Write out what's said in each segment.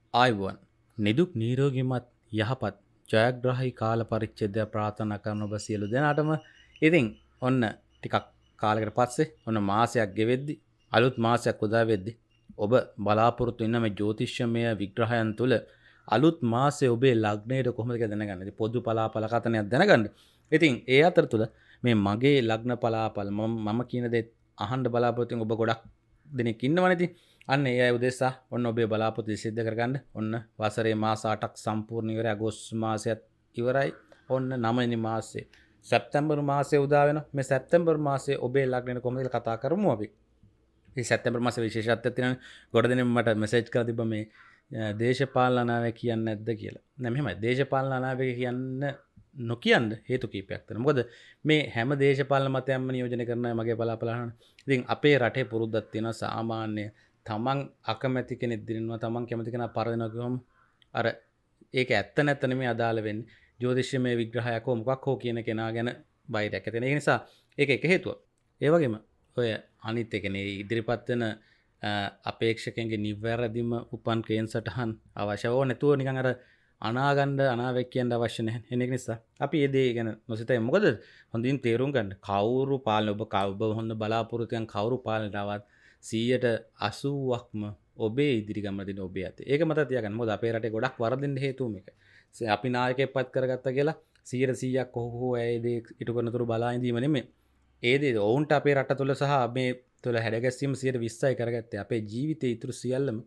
ආයුබෝවන් නිදුක් නිරෝගීමත් යහපත් ජයග්‍රාහී කාල පරිච්ඡේදය ප්‍රාර්ථනා කරන ඔබ සියලු දෙනාටම ඉතින් ඔන්න ටිකක් කාලයකට පස්සේ ඔන්න මාසයක් ගෙවෙද්දි අලුත් මාසයක් උදා වෙද්දි ඔබ බලාපොරොත්තු වෙන මේ ජ්‍යොතිෂ්‍යමය විග්‍රහයන් තුළ අලුත් මාසයේ ඔබේ ලග්නයට කොහොමද කියලා දැනගන්න. ඉතින් පොදු පලාපල කතනයක් දැනගන්න. ඉතින් ඒ අතරතුර මේ මගේ ලග්න පලාපල මම කියන දේ අහන්න බලාපොරොත්තු වෙන ඔබ ගොඩක් දෙනෙක් ඉන්නවනේ. ඉතින් අන්න ඒ අය උදෙසා ඔන්න ඔබේ බලාපොරොත්තු සිද්ධ කරගන්න. ඔන්න වසරේ මාස 8ක් සම්පූර්ණ ඉවරයි. අගෝස්තු මාසයත් ඉවරයි. ඔන්න 9 වෙනි මාසේ සැප්තැම්බර් මාසයේ උදා වෙනවා. මේ සැප්තැම්බර් මාසයේ ඔබේ ලග්නෙට කොහොමද කියලා කතා කරමු අපි. මේ සැප්තැම්බර් මාසයේ විශේෂත්වයක් තියෙනවානේ. ගොඩ දෙනෙක් මට මෙසේජ් කරලා තිබ්බා මේ දේශපාලන අනාවැය කියන්නේ නැද්ද කියලා. නෑ මෙහෙමයි. දේශපාලන අනාවැය කියන්න නොකියන්න හේතු කීපයක් තියෙනවා. මොකද මේ හැම දේශපාලන මතයක්ම නියෝජනය කරන මගේ බලාපොරොත්තු අහන්න. ඉතින් අපේ රටේ පුරුද්දක් තියෙනවා සාමාන්‍ය තමන් අකමැති කෙනෙක් දිනනවා තමන් කැමති කෙනා පරදිනවා කිව්වම අර ඒක ඇත්ත නැත්ත නෙමෙයි අදාළ වෙන්නේ. ජ්‍යොතිෂ්‍යමය විග්‍රහයක් හෝ මොකක් හෝ කියන කෙනා ගැන බයිරක් ඇති වෙන. ඒ නිසා ඒක එක හේතුවක්. ඒ වගේම ඔය අනිත් එකනේ ඉදිරිපත් වෙන අපේක්ෂකයන්ගේ නිවැරදිම උපන් කේන්සටහන් අවශ්‍යව නැතුව නිකන් අර අනාගන්න අනාවැක් කියන්න අවශ්‍ය නැහැ. ඒක නිසා අපි මේ දේ ගැන නොසිතයි. මොකද හොඳින් තේරුම් ගන්න. කවුරු පාලන ඔබ හොඳ බලාපොරොත්තුයන් කවුරු පාලනට ආවත් 80%ක්ම ඔබේ ඉදිරි ගමන දින ඔබේ අතේ. ඒක මතක තියාගන්න. මොකද අපේ රටේ ගොඩක් වරදින්න හේතුව මේක. අපි නායකයෙක් පත් කරගත්තා කියලා 100%ක් කොහොම ඒ දේ ඉටු කරනතුරු බලා ඉඳීම නෙමෙයි. ඒ දේ ඔවුන්ට අපේ රට තුළ සහ මේ තුළ හැඩගැස්වීම 120යි කරගත්තේ. අපේ ජීවිතේ ඉතුරු සියල්ලම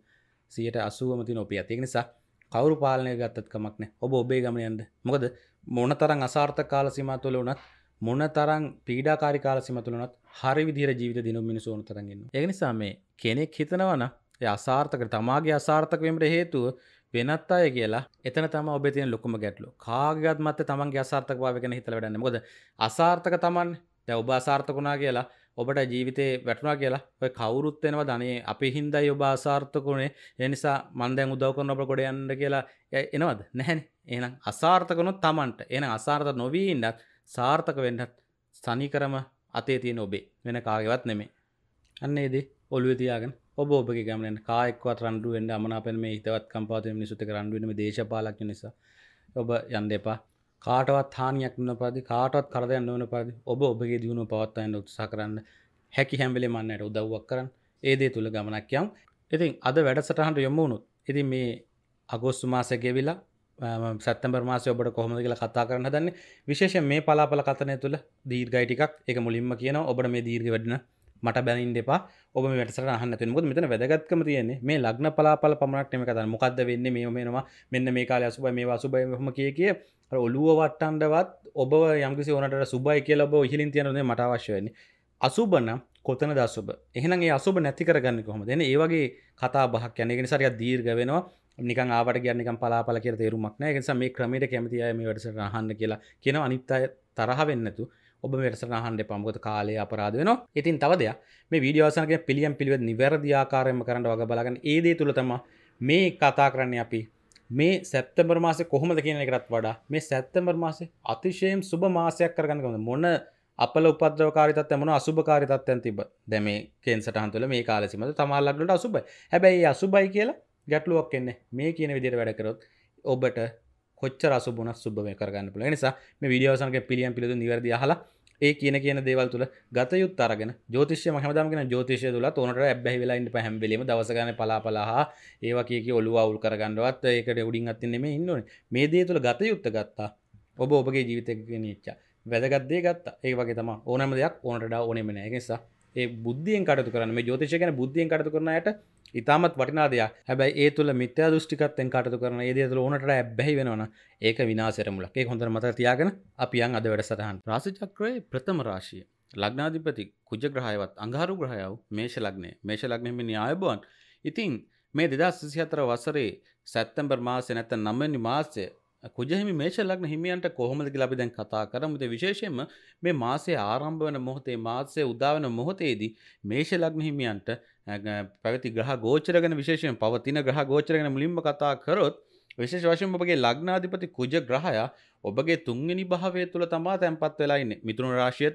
80%ම තියෙන ඔබේ අතේ. ඒ නිසා කවුරු පාලනය ගත්තත් කමක් නැහැ. ඔබ ඔබේ ගමන යන්න. මොකද මොනතරම් අසාර්ථක කාල සීමා තුළ වුණත් මොනතරම් පීඩාකාරී කාල සීමා තුළ වුණත් හරි විදිහට ජීවිත දිනු මිනිස්සු උනතරම් ඉන්නවා. ඒක නිසා මේ කෙනෙක් හිතනවා නම් ඒ අසාර්ථක තමාගේ අසාර්ථක වීමට හේතුව වෙනත් අය කියලා එතන තමයි ඔබේ තියෙන ලොකුම ගැටලුව. කාගේවත් මත තමන්ගේ අසාර්ථකභාවය ගැන හිතලා වැඩක් නැහැ. මොකද අසාර්ථක තමන්නේ. දැන් ඔබ අසාර්ථක වුණා කියලා ඔබට ජීවිතේ වැටුණා කියලා ඔය කවුරුත් වෙනවද අනේ අපේ හින්දායි ඔබ අසාර්ථක උනේ ඒ නිසා මම දැන් උදව් කරන ඔබට ගොඩ යන්න කියලා එනවද නැහැනේ. එහෙනම් අසාර්ථක වුණොත් තමන්ට එහෙනම් අසාර්ථක නොවී ඉන්නත් සාර්ථක වෙන්නත් සනීකරම අතේ තියෙන ඔබේ වෙන කාගේවත් නෙමෙයි. අන්න ඒ දේ ඔළුවේ තියාගෙන ඔබ ඔබගේ ගමන යන කායෙක්වත් රණ්ඩු වෙන්න අමනාපෙන් මේ හිතවත් කම්පාවත වෙන මිනිස්සුත් එක්ක රණ්ඩු වෙන මේ දේශපාලඥ නිසා ඔබ යන්න එපා. කාටවත් හානියක් නොවන පරිදි කාටවත් කරදරයක් නොවන පරිදි ඔබ ඔබගේ දියුණුව පවත්වා ගන්න උත්සාහ කරන්න. හැකි හැම වෙලේම අන්නයට උදව්වක් කරන්න. ඒ දේ තුල ගමනක් යමු. ඉතින් අද වැඩසටහනට යමු වුණොත් ඉතින් මේ අගෝස්තු මාසය ගෙවිලා සැප්තැම්බර් මාසයේ ඔබට කොහොමද කියලා කතා කරන්න හදන්නේ. විශේෂයෙන් මේ පලාපල කතනය තුල දීර්ඝයි ටිකක්. ඒක මුලින්ම කියනවා ඔබට මේ දීර්ඝ වැඩින මට බැනින්න එපා. ඔබ මේ වැඩසටහන අහන්න නැතුව. මොකද මෙතන වැදගත්කම තියෙන්නේ මේ ලග්න පලාපල පමණක් නෙමෙයි කතාන්නේ. මොකද්ද වෙන්නේ මේව මේනවා මෙන්න මේ කාලේ අසුබයි මේවා අසුබයි මෙහෙම කිය අර ඔළුව වට්ටන්නවත් ඔබව යම්කිසි ඕනකට සුබයි කියලා ඔබ ඉහිලින් තියනවා මට අවශ්‍ය වෙන්නේ. අසුබ නම් කොතනද අසුබ? එහෙනම් ඒ අසුබ නැති කරගන්නේ කොහොමද? එන්නේ ඒ වගේ කතා බහක් යන. ඒක නිසා ටිකක් දීර්ඝ වෙනවා. නිකන් ආවට කියන්නේ නිකන් පලාපල කියලා තේරුමක් නැහැ. ඒ නිසා මේ ක්‍රමයට කැමති අය මේ වැඩසටහන අහන්න කියලා කියනවා. අනිත් අය තරහ වෙන්නේ නැතු. ඔබ මේ වැඩසටහන අහන්න එපා. මොකද කාලය අපරාධ වෙනවා. ඉතින් තව දෙයක් මේ වීඩියෝ අවසන් කියන පිළියම් පිළිවෙත් නිවැරදි ආකාරයෙන්ම කරන්න වග බලාගන්න. ඒ දේ තුල තමයි මේ කතා කරන්නේ අපි. මේ සැප්තැම්බර් මාසේ කොහොමද කියන එකටත් වඩා මේ සැප්තැම්බර් මාසේ අතිශයින් සුබ මාසයක් කරගන්න කොහොමද? මොන අපල උපද්‍රවකාරී තත්ත්වය මොන අසුබකාරී තත්ත්වයන් තිබ්බ. දැන් මේ කේන්සටහන් තුළ මේ කාලෙ සීමාව තමා ලග්නවලට අසුබයි. හැබැයි මේ අසුබයි කියලා ගැටලුවක් එන්නේ. මේ කියන විදිහට වැඩ කරොත් ඔබට කොච්චර අසුබුණත් සුබ මේ කරගන්න පුළුවන්. ඒ නිසා මේ වීඩියෝ අවසන් කරේ පිළියම් පිළිතුරු නිවැරදි අහලා ඒ කියන දේවල් තුල ගත යුත් අරගෙන ජ්‍යොතිෂ්‍ය මම හැමදාම කියන ජ්‍යොතිෂය තුලත් ඕනට ඇබ්බැහි වෙලා ඉන්න බෑ හැම වෙලෙම දවස ගානේ පලාපලහා ඒවා කී ඔළුව අවුල් කරගන්නවත් ඒකට උඩින් අත්ින් නෙමෙයි ඉන්න ඕනේ. මේ දේ තුල ගත යුත්ත ගත්තා. ඔබ ඔබගේ ජීවිතේ ගෙනියච්චා. වැදගත් දේ ගත්තා. ඒක වගේ තමයි ඕනෑම දෙයක් ඕනට වඩා ඕනෙම නෑ. ඒ නිසා ඒ බුද්ධියෙන් කටයුතු කරන්න. මේ ජ්‍යොතිෂය කියන්නේ බුද්ධියෙන් කටයුතු කරන අයට ඉතාමත් වටිනා දෙයක්. හැබැයි ඒ තුල මිත්‍යා දෘෂ්ටිකත්වයෙන් කටයුතු කරන ඒ දේ තුල ඕනට වඩා ඇබ්බැහි වෙනවනම් ඒක විනාශයට මුලක්. ඒක හොඳට මතක තියාගෙන අපි යන් අද වැඩසටහන. රාශි චක්‍රයේ ප්‍රථම රාශිය. ලග්නාධිපති කුජ ග්‍රහයවත් අඟහරු ග්‍රහයව මේෂ ලග්නය. මේෂ ලග්නෙ මේ න්‍යායබෝන්. ඉතින් මේ 2024 වසරේ සැප්තැම්බර් මාසේ නැත්නම් 9 වෙනි මාසයේ කුජහිමි මේෂ ලග්න හිමියන්ට කොහොමද කියලා අපි දැන් කතා කරමු. ඒ විශේෂයෙන්ම මේ මාසයේ ආරම්භ වෙන මොහොතේ මාසයේ උදා වෙන මොහොතේදී මේෂ ලග්න හිමියන්ට පැවති ග්‍රහ ගෝචර ගැන විශේෂයෙන් පවතින ග්‍රහ ගෝචර ගැන මුලින්ම කතා කරොත් විශේෂ වශයෙන්ම ඔබගේ ලග්නාධිපති කුජ ග්‍රහයා ඔබගේ 3 වෙනි භාවය තුල තමයි තැන්පත් වෙලා ඉන්නේ මිථුන රාශිය තුල.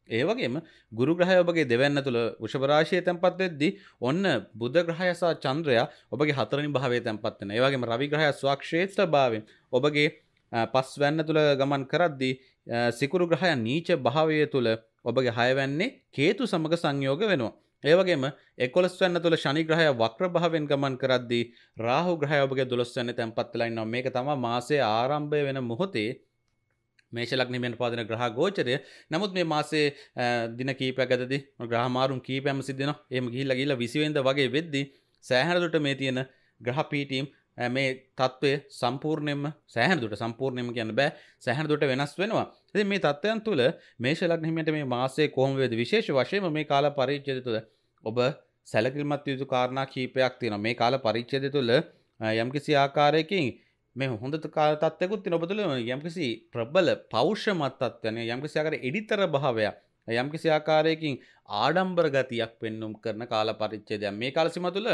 ඒ වගේම ගුරු ග්‍රහය ඔබගේ දෙවැන්න තුළ වෘෂභ රාශියේ තැන්පත් වෙද්දී ඔන්න බුධ ග්‍රහය සහ චන්ද්‍රයා ඔබගේ හතරවෙනි භාවයේ තැන්පත් වෙනවා. ඒ වගේම රවි ග්‍රහය ස්වක්ෂේත්‍ර භාවයෙන් ඔබගේ පස්වැන්න තුළ ගමන් කරද්දී සිකුරු ග්‍රහය නීච භාවය තුළ ඔබගේ හයවැන්නේ කේතු සමග සංයෝග වෙනවා. ඒ වගේම 11 වෙනි තුල ශනි ග්‍රහය වක්‍ර භාවයෙන් ගමන් කරද්දී රාහු ග්‍රහය ඔබගේ 12 වෙනි තැන්පත් වෙලා ඉන්නවා. මේක තමයි මාසයේ ආරම්භය වෙන මොහොතේ මේෂ ලග්නෙමියන් පාදන ග්‍රහ ගෝචරය. නමුත් මේ මාසේ දින කීපයක් ඇතදී ග්‍රහ මාරුම් කීපයක්ම සිද්ධ වෙනවා. එහෙම ගිහිල්ලා 20 වෙනිදා වගේ වෙද්දී සෑහෙන දුරට මේ තියෙන ග්‍රහ පීඨීම් මේ தત્ත්වය සම්පූර්ණයෙන්ම සෑහෙන දුරට සම්පූර්ණයෙන්ම කියන්න බෑ. සෑහෙන දුරට වෙනස් වෙනවා. ඉතින් මේ தත්ත්වයන් තුල මේෂ ලග්නෙමියන්ට මේ මාසයේ කොහොම වේද විශේෂ වශයෙන්ම මේ කාල පරිච්ඡේදය තුල ඔබ සැලකිලිමත් යුතු කාරණා කීපයක් තියෙනවා. මේ කාල පරිච්ඡේදය තුල යම්කිසි ආකාරයකින් මේ හොඳ තත්ත්වයකුත් තියෙන ඔබ තුළ යම්කිසි ප්‍රබල පෞෂමත් තත්ත්වයක් යම්කිසි ආකාරයක එඩිතර භාවයක් යම්කිසි ආකාරයකින් ආඩම්බර ගතියක් පෙන්눔 කරන කාල පරිච්ඡේදයක් මේ කාල සීමාව තුළ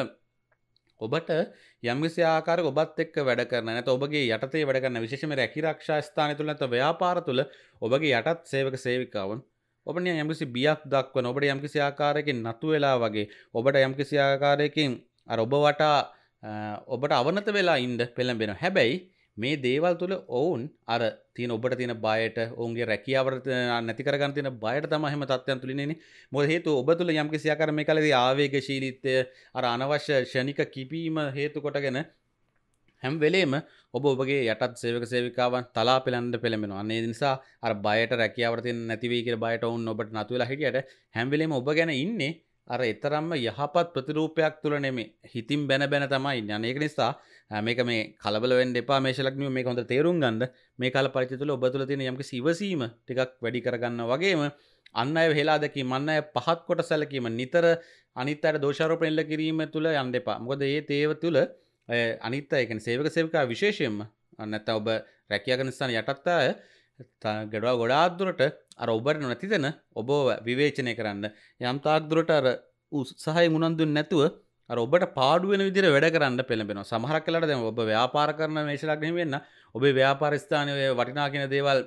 ඔබට යම්කිසි ආකාරයක ඔබත් එක්ක වැඩ කරන නැත්නම් ඔබගේ යටතේ වැඩ කරන විශේෂයෙන්ම රැකී ආරක්ෂා ස්ථානය තුළ නැත්නම් ව්‍යාපාර තුළ ඔබගේ යටත් සේවක සේවිකාවන් ඔබට යම්කිසි බියක් දක්වන ඔබට යම්කිසි ආකාරයකින් නතු වෙලා වගේ ඔබට යම්කිසි ආකාරයකින් අර ඔබ වටා ඔබට අවනත වෙලා ඉන්න පෙළඹෙනවා. හැබැයි මේ දේවල් තුළ ඔවුන් අර තියෙන ඔබට තියෙන බයට ඔවුන්ගේ රැකියාවට නැති කරගන්න තියෙන බයට තමයි එහෙම තත්ත්වයන් තුලින් ඉන්නේ. මොකද හේතුව ඔබ තුළ යම්කිසි ආකාරයක මේ කාලේදී ආවේගශීලීත්වය අර අනවශ්‍ය ක්ෂණික කිපීම හේතු කොටගෙන හැම වෙලේම ඔබ ඔබගේ යටත් සේවක සේවිකාවන් තලා පෙළන්න පෙළඹෙනවා. අනේ නිසා අර බයට රැකියාවට තියෙන නැති වෙයි කියලා බයට ඔවුන් ඔබට නතු වෙලා හිටියට හැම වෙලේම ඔබ ගැන ඉන්නේ අර එතරම්ම යහපත් ප්‍රතිරූපයක් තුල නෙමෙයි හිතින් බැන බැන තමයි ඉන්නේ. අනේ ඒක නිසා මේක මේ කලබල වෙන්න එපා මේෂ ලග්නිය මේක හොඳට තේරුම් ගන්න. මේ කාල පරිච්ඡේදය තුල ඔබ තුල තියෙන යම්කිසි ඉවසීම ටිකක් වැඩි කරගන්නවා වගේම අන් අය වෙලා දැකීම අන් අය පහත් කොට සැලකීම නිතර අනිත් අයට දෝෂාරෝපණ එල්ල කිරීම තුල යන්න එපා. මොකද මේ තේව තුල අනිත් අය කියන්නේ සේවක සේවිකා විශේෂයෙන්ම නැත්නම් ඔබ රැකියා කරන ස්ථාන යටත් අය ගොඩාක් දුරට අර ඔබට නැති දෙන ඔබ විවේචනය කරන්න යම් තාක් දුරට අර උත්සාහයෙන් උනන්දුවෙන් නැතුව අර ඔබට පාඩු වෙන විදිහට වැඩ කරන්න පෙළඹෙනවා. සමහරක් වෙලාවට දැන් ඔබ ව්‍යාපාර කරන මේෂ ලග්නෙ වෙන්න ඔබේ ව්‍යාපාර ස්ථානයේ වටිනා කියන දේවල්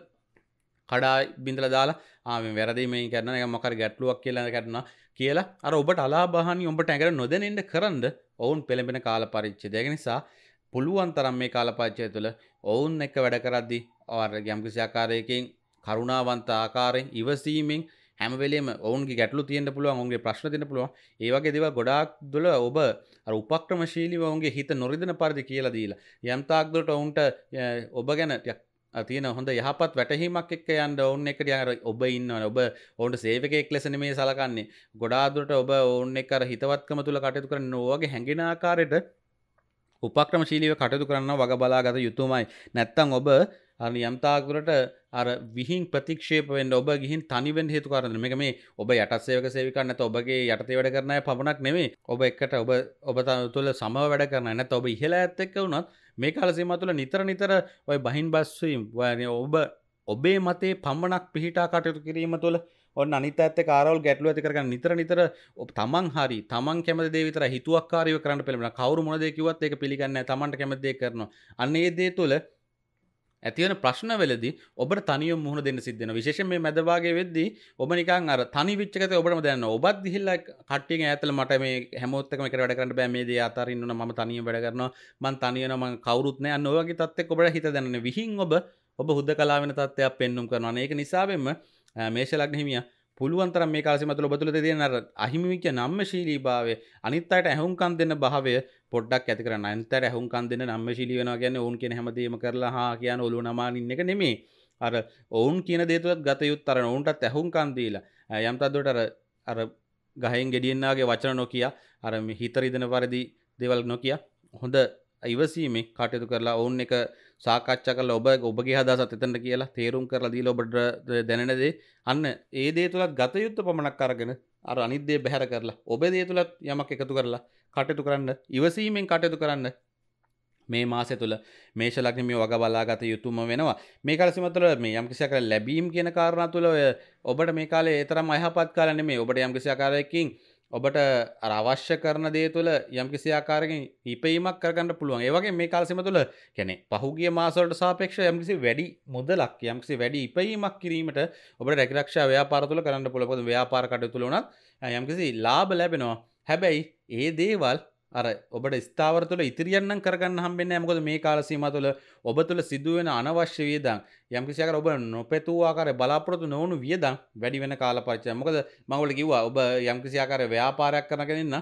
කඩා බින්දලා දාලා මේ වැරදි මේ කරනවා එක මොකක් හරි ගැටලුවක් කියලා කරනවා කියලා අර ඔබට අලාභහානි ඔබට ඇඟට නොදැනෙන්න කරන්ද ඔවුන් පෙළඹෙන කාල පරිච්ඡේදය. ඒ නිසා පුළුවන් තරම් මේ කාල පරිච්ඡේදය තුළ ඔවුන් එක්ක වැඩ කරද්දී අර යම්කිසි ආකාරයකින් කරුණාවන්ත ආකාරයෙන් ඉවසීමෙන් හැම වෙලෙම ඔවුන්ගේ ගැටලු තියෙන්න පුළුවන් ඔවුන්ගේ ප්‍රශ්න දෙන්න පුළුවන්. ඒ වගේ දේවල් ගොඩාක් දුර ඔබ අර උපක්‍රමශීලීව ඔවුන්ගේ හිත නොරිදෙන පරිදි කියලා දීලා යම් තාක් දුරට ඔවුන්ට ඔබ ගැන තියෙන හොඳ යහපත් වැටහීමක් එක්ක යන්න ඔවුන් එක්ක ඔබ ඉන්නවනේ ඔබ ඔවුන්ට සේවකයෙක් ලෙස නෙමෙයි සලකන්නේ. ගොඩාක් දුරට ඔබ ඔවුන් එක්ක අර හිතවත්කම තුල කටයුතු කරන ඔයගේ හැඟෙන ආකාරයට උපක්‍රමශීලීව කටයුතු කරනවා වග බලාගත යුතුමයි. නැත්තම් ඔබ අර යම් තාක් දුරට අර විහිං ප්‍රතික්ෂේප වෙන්න ඔබ ගිහින් තනි වෙන්න හේතු කාරණා. මේක මේ ඔබ යටත් සේවක සේවිකා නැත්නම් ඔබගේ යටතේ වැඩ කරන අය පමණක් නෙමෙයි. ඔබ එක්කට ඔබ තුළ සමව වැඩ කරන අය නැත්නම් ඔබ ඉහළ ඇත් එක්ක වුණත් මේ කාල සීමාව තුළ නිතර ඔය බහින් බස් වීම ඔබ ඔබේ මතේ පමණක් පිහිටා කටයුතු කිරීම තුළ ඔන්න අනිත් අයත් එක්ක ආරවුල් ගැටලු ඇති කරගන්න නිතර ඔබ තමන් හරි තමන් කැමති දේ විතරයි හිතුවක්කාරීව කරන්න පෙළඹෙනවා. කවුරු මොන දේ කිව්වත් ඒක පිළිගන්නේ නැහැ. තමන්ට කැමති දේ කරනවා. අන්න ඒ දේ තුළ ඇතිවන ප්‍රශ්න වෙලදී ඔබට තනියම මුහුණ දෙන්න සිද්ධ වෙනවා. විශේෂයෙන් මේ මැද භාගයේ වෙද්දී ඔබ නිකන් අර තනි වෙච්ච එකද ඔබටම දැනෙනවා. ඔබත් ගිහිල්ලා කට්ටියගෙන් ඈතලා මට මේ හැමෝත් එක්කම එකට වැඩ කරන්න බෑ. මේ දේ අතරින් උන මම තනියම වැඩ කරනවා. මං තනි වෙනවා. මං කවුරුත් නැහැ. අන්න ඔය වගේ තත්ත්වයක ඔබට හිත දැනෙන්නේ. විහිං ඔබ හුදකලා වෙන තත්ත්වයක් පෙන්눔 කරනවා. ඒක නිසාවෙන්ම මේෂ ලග්න හිමියා පුළුවන් තරම් මේ කාල සීමාව තුළ ඔබ තුළ තියෙන අර අහිමිවිච්ච නම්මශීලීභාවය අනිත් අයට ඇහුම්කන් දෙන්න භාවය පොඩ්ඩක් ඇති කරන්න. අනිත් අයට ඇහුම්කන් දෙන්න නම්මශීලී වෙනවා කියන්නේ ඔවුන් කියන හැමදේම කරලා හා කියන ඔළුව නමානින්න එක නෙමෙයි. අර ඔවුන් කියන දේ තුලත් ගත යුත්තර ඔවුන්ටත් ඇහුම්කන් දීලා යම් තද්දොට අර ගහෙන් ගෙඩියෙන් ආගේ වචන නොකිය අර හිත රිදෙන පරිදි දේවල් නොකිය හොඳ ඉවසීමේ කටයුතු කරලා ඔවුන් එක සාකච්ඡා කරලා ඔබගේ අදහසත් එතනට කියලා තේරුම් කරලා දීලා ඔබට දැනෙන දේ අන්න ඒ දේ තුලත් ගත යුත්තේ පමණක් අරගෙන අර අනිත් දේ බැහැර කරලා ඔබේ දේ තුලත් යමක් එකතු කරලා කටයුතු කරන්න ඉවසීමෙන් කටයුතු කරන්න මේ මාසය තුල මේෂ ලග්නෙ මේ වග බලාගත යුතුම වෙනවා. මේ කාල සීමාව තුළ මේ යම් කිසි ආකාරයක ලැබීම් කියන කාරණා තුළ ඔබට මේ කාලේ ඒ තරම් අයහපත් කාලයක් නෙමෙයි. ඔබට යම් කිසි ආකාරයකින් ඔබට අර අවශ්‍ය කරන දේ තුළ යම්කිසි ආකාරයකින් ඉපීමක් කරගන්න පුළුවන්. ඒ වගේ මේ කාල සීම තුළ කියන්නේ පහුගිය මාස වලට සාපේක්ෂව යම්කිසි වැඩි මුදලක් යම්කිසි වැඩි ඉපීමක් කිරීමට ඔබට රැකිරක්ෂා ව්‍යාපාර තුළ කරන්න පුළුවන්. මොකද ව්‍යාපාර කටයුතු තුළ උනත් යම්කිසි ලාභ ලැබෙනවා. හැබැයි ඒ දේවල් අර ඔබට ස්ථාවර තුළ ඉතිරියක් නම් කරගන්න හම්බෙන්නේ නැහැ. මොකද මේ කාල සීමාව තුළ ඔබ තුළ සිදුවෙන අනවශ්‍ය වියදම් යම්කිසි ආකාරයක ඔබ නොපෙතූ ආකාරයේ බලාපොරොත්තු නොවුණු වියදම් වැඩි වෙන කාල පරිච්ඡේදයක්. මොකද මම ඔයාලට කිව්වා ඔබ යම්කිසි ආකාරයක ව්‍යාපාරයක් කරනගෙන ඉන්න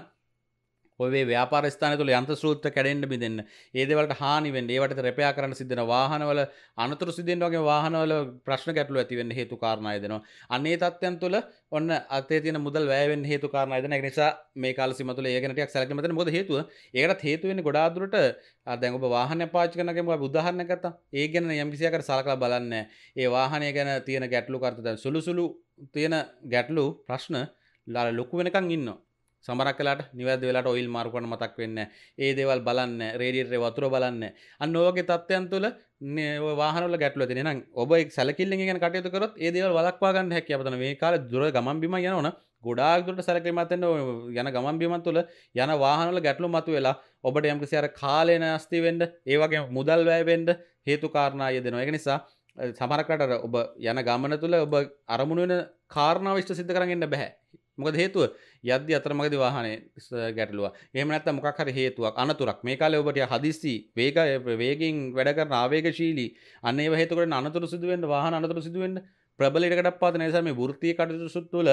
ඔය ව්‍යාපාර ස්ථානය තුළ යන්ත්‍ර සූත්‍ර කැඩෙන්න බිඳෙන්න ඒ දේවල්ට හානි වෙන්න ඒවට රෙපෙයා කරන්න සිද්ධ වෙන වාහනවල අනතුරු සිද්ධ වෙන වගේ වාහනවල ප්‍රශ්න ගැටලු ඇති වෙන්න හේතු කාරණා යදෙනවා. අන්නේ තත්ත්වයන් තුළ ඔන්න අතේ තියෙන මුදල් වැය වෙන්න හේතු කාරණා යදෙන. ඒක නිසා මේ කාල සීමාව තුළ ඒ ගැන ටිකක් සැලකිලිමත් වෙන්න. මොකද හේතුව ඒකටත් හේතු වෙන්නේ ගොඩාක් දුරට දැන් ඔබ වාහනයක් පාවිච්චි කරනකම් ඔබ උදාහරණයක් ගත්තා. ඒ ගැන යම් කිසි ආකාරයකට සලකලා බලන්නේ ඒ වාහනය ගැන තියෙන ගැටලු කරත දැන් සුළු තියෙන ගැටලු ප්‍රශ්න ලොකු වෙනකන් ඉන්නවා. සමහරක් වෙලාවට නිවැරදි වෙලාවට ඔයිල් මාරු කරන මතක් වෙන්නේ නැහැ. ඒ දේවල් බලන්නේ රේඩියේටරේ වතුර බලන්නේ. අන්න ඔය වගේ තත්ත්වයන් තුළ ඔය වාහනවල ගැටලු ඇති. එහෙනම් ඔබ ඒ සැලකිල්ලෙන් ගැන කටයුතු කරොත් ඒ දේවල් වළක්වා ගන්න හැකියාව තියෙනවා. මේ කාලේ දුර ගමන් බිමන් යනවනම් ගොඩාක් දුරට සැලකිලිමත් වෙන්න යන ගමන් බිමන් තුළ යන වාහනවල ගැටලු මතුවෙලා ඔබට යම්කිසි අර කාලේ නැස්ති වෙන්න ඒ වගේම මුදල් වැය වෙන්න හේතු කාරණා යෙදෙනවා. ඒක නිසා සමහරකට ඔබ යන ගමන තුළ ඔබ අරමුණු වෙන කාරණාව ඉෂ්ට සිද්ධ කරගෙන ඉන්න බෑ. මොකද හේතුව යද්දි අතරමඟදී වාහනේ ගැටලුවක්. එහෙම නැත්නම් මොකක් හරි හේතුවක් අනතුරක්. මේ කාලේ ඔබට හදිස්සි වේගයෙන් වැඩ කරන ආවේගශීලී අන්න ඒව හේතු කරගෙන අනතුරු සිදු වෙන්න වාහන අනතුරු සිදු වෙන්න ප්‍රබල ඉඩකඩක් පාදන නිසා මේ වෘත්තීය කටයුතු තුළ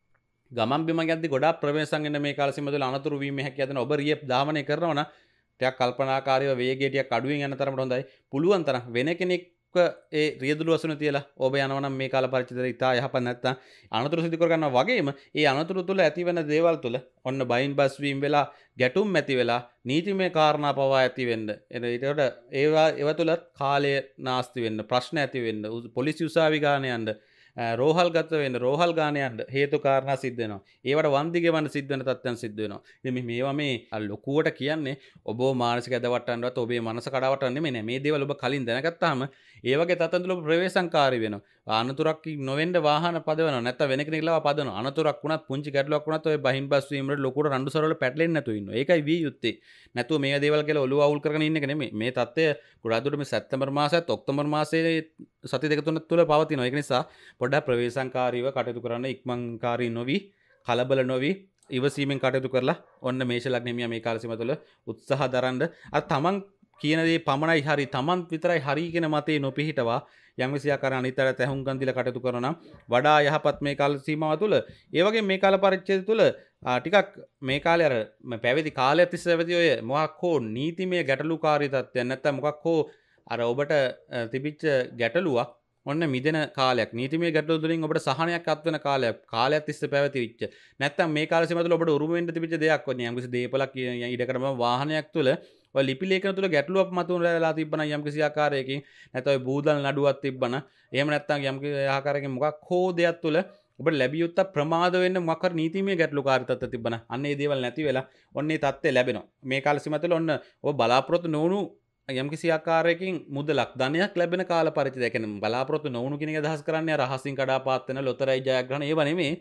ගමන් බිමන් යද්දි ගොඩාක් ප්‍රවේශම් වෙන මේ කාල සීමාව තුළ අනතුරු වීම හැකියාව දෙන ඔබ රිය ධාවනය කරනවා නම් ටිකක් කල්පනාකාරීව වේගය ටිකක් අඩුවෙන් යන තරමට හොඳයි. පුළුවන් තරම් වෙන කෙනෙක් ඒ රියදුළු වසුන තියලා ඔබ යනවා නම් මේ කාල පරිච්ඡේදය ඉතා යහපත් නැත්නම් අනතුරු සිදු කර ගන්නවා වගේම ඒ අනතුරු තුළ ඇතිවෙන දේවල් තුළ ඔන්න බයින් බස් වීම වෙලා ගැටුම් ඇති වෙලා නීතිමය කාරණා පවා ඇති වෙන්න ඒකට ඒවා තුළ කාලය නාස්ති වෙන්න ප්‍රශ්න ඇති වෙන්න පොලිසිය උසාවි ගාන යන්න රෝහල් ගත වෙන්න රෝහල් ගාන යන්න හේතු කාරණා සිද්ධ වෙනවා. ඒවට වන්දි ගෙවන්න සිද්ධ වෙන තත්ත්වයන් සිද්ධ වෙනවා. ඉතින් මේවා මේ ලොකුවට කියන්නේ ඔබව මානසික ඇදවට්ටන්නවත් ඔබේ මනස කඩාවටන්න නෙමෙයි නෑ. මේ දේවල් ඔබ කලින් දැනගත්තාම ඒ වගේ තත්ත්වයන් තුළ ඔබ ප්‍රවේශංකාරී වෙනවා. අනතුරක් නොවෙන්න වාහන පදවනවා. නැත්නම් වෙන කෙනෙක් ලාව පදවනවා. අනතුරක් වුණත් පුංචි ගැටලුවක් වුණත් ඔය බහින් බස් වීම වල ලොකුට රණ්ඩු සරවල පැටලෙන්නේ නැතුව ඉන්නවා. ඒකයි වී යුත්තේ. නැතුව මේ දේවල් කියලා ඔළුව අවුල් කරගෙන ඉන්න එක නෙමෙයි. මේ තත්ත්වය ගොඩාක් දුරට මේ සැප්තැම්බර් මාසයත් ඔක්තෝබර් මාසයේ සති දෙක තුනක් තුළ පවතිනවා. ඒක නිසා පොඩ්ඩක් ප්‍රවේශංකාරීව කටයුතු කරන්න ඉක්මන්කාරී නොවි කලබල නොවි ඉවසීමෙන් කටයුතු කරලා ඔන්න මේෂ ලග්නෙමියා මේ කාල සීමාව තුළ උත්සාහ දරන්න අර තමන් කියන දේ පමණයි හරි තමන් විතරයි හරි කියන මතේ නොපිහිටවා යම්කිසි ආකාර අනිතරට ඇහුම්කන් දීලා කටයුතු කරනවා නම් වඩා යහපත් මේ කාල සීමාව තුළ ඒ වගේ මේ කාල පරිච්ඡේදය තුළ ටිකක් මේ කාලේ අර පැවිදි කාලය තිස්සේ පැවිදි ඔය මොකක් හෝ නීතිමය ගැටලුකාරී තත්ත්වයක් නැත්නම් මොකක් හෝ අර ඔබට තිබිච්ච ගැටලුවක් ඔන්න මිදෙන කාලයක් නීතිමය ගැටලු වලින් ඔබට සහනයක් අත් වෙන කාලයක් තිස්සේ පැවතිවිච්ච නැත්නම් මේ කාල සීමාව තුළ ඔබට උරුම වෙන්න තිබිච්ච දෙයක් වගේ යම්කිසි දේපලක් ඉඩකඩම වාහනයක් තුළ ඔය ලිපි ලේඛන තුළ ගැටලුවක් මතුවලා තිබ්බනම් යම්කිසි ආකාරයකින් නැත්නම් ඔය බූදල් නඩුවක් තිබ්බනම් එහෙම නැත්නම් යම්කිසි ආකාරයකින් මොකක් හෝ දෙයක් තුළ ඔබට ලැබිය යුත්ත ප්‍රමාද වෙන්න මොකක් හරි නීතිමය ගැටලුකාරී තත්ත්ව තිබ්බනම් අන්න ඒ දේවල් නැති වෙලා ඔන්න ඒ තත්ත්වය ලැබෙනවා මේ කාල සීමාව තුළ ඔන්න ඔබ බලාපොරොත්තු නොවුණු යම්කිසි ආකාරයකින් මුදලක් ධනයක් ලැබෙන කාල පරිච්ඡේදය. ඒ කියන්නේ බලාපොරොත්තු නොවුණු කියන එක අදහස් කරන්නේ අර අහසින් කඩාපාත් වෙන ලොතරැයි ජයග්‍රහණ ඒව නෙමෙයි.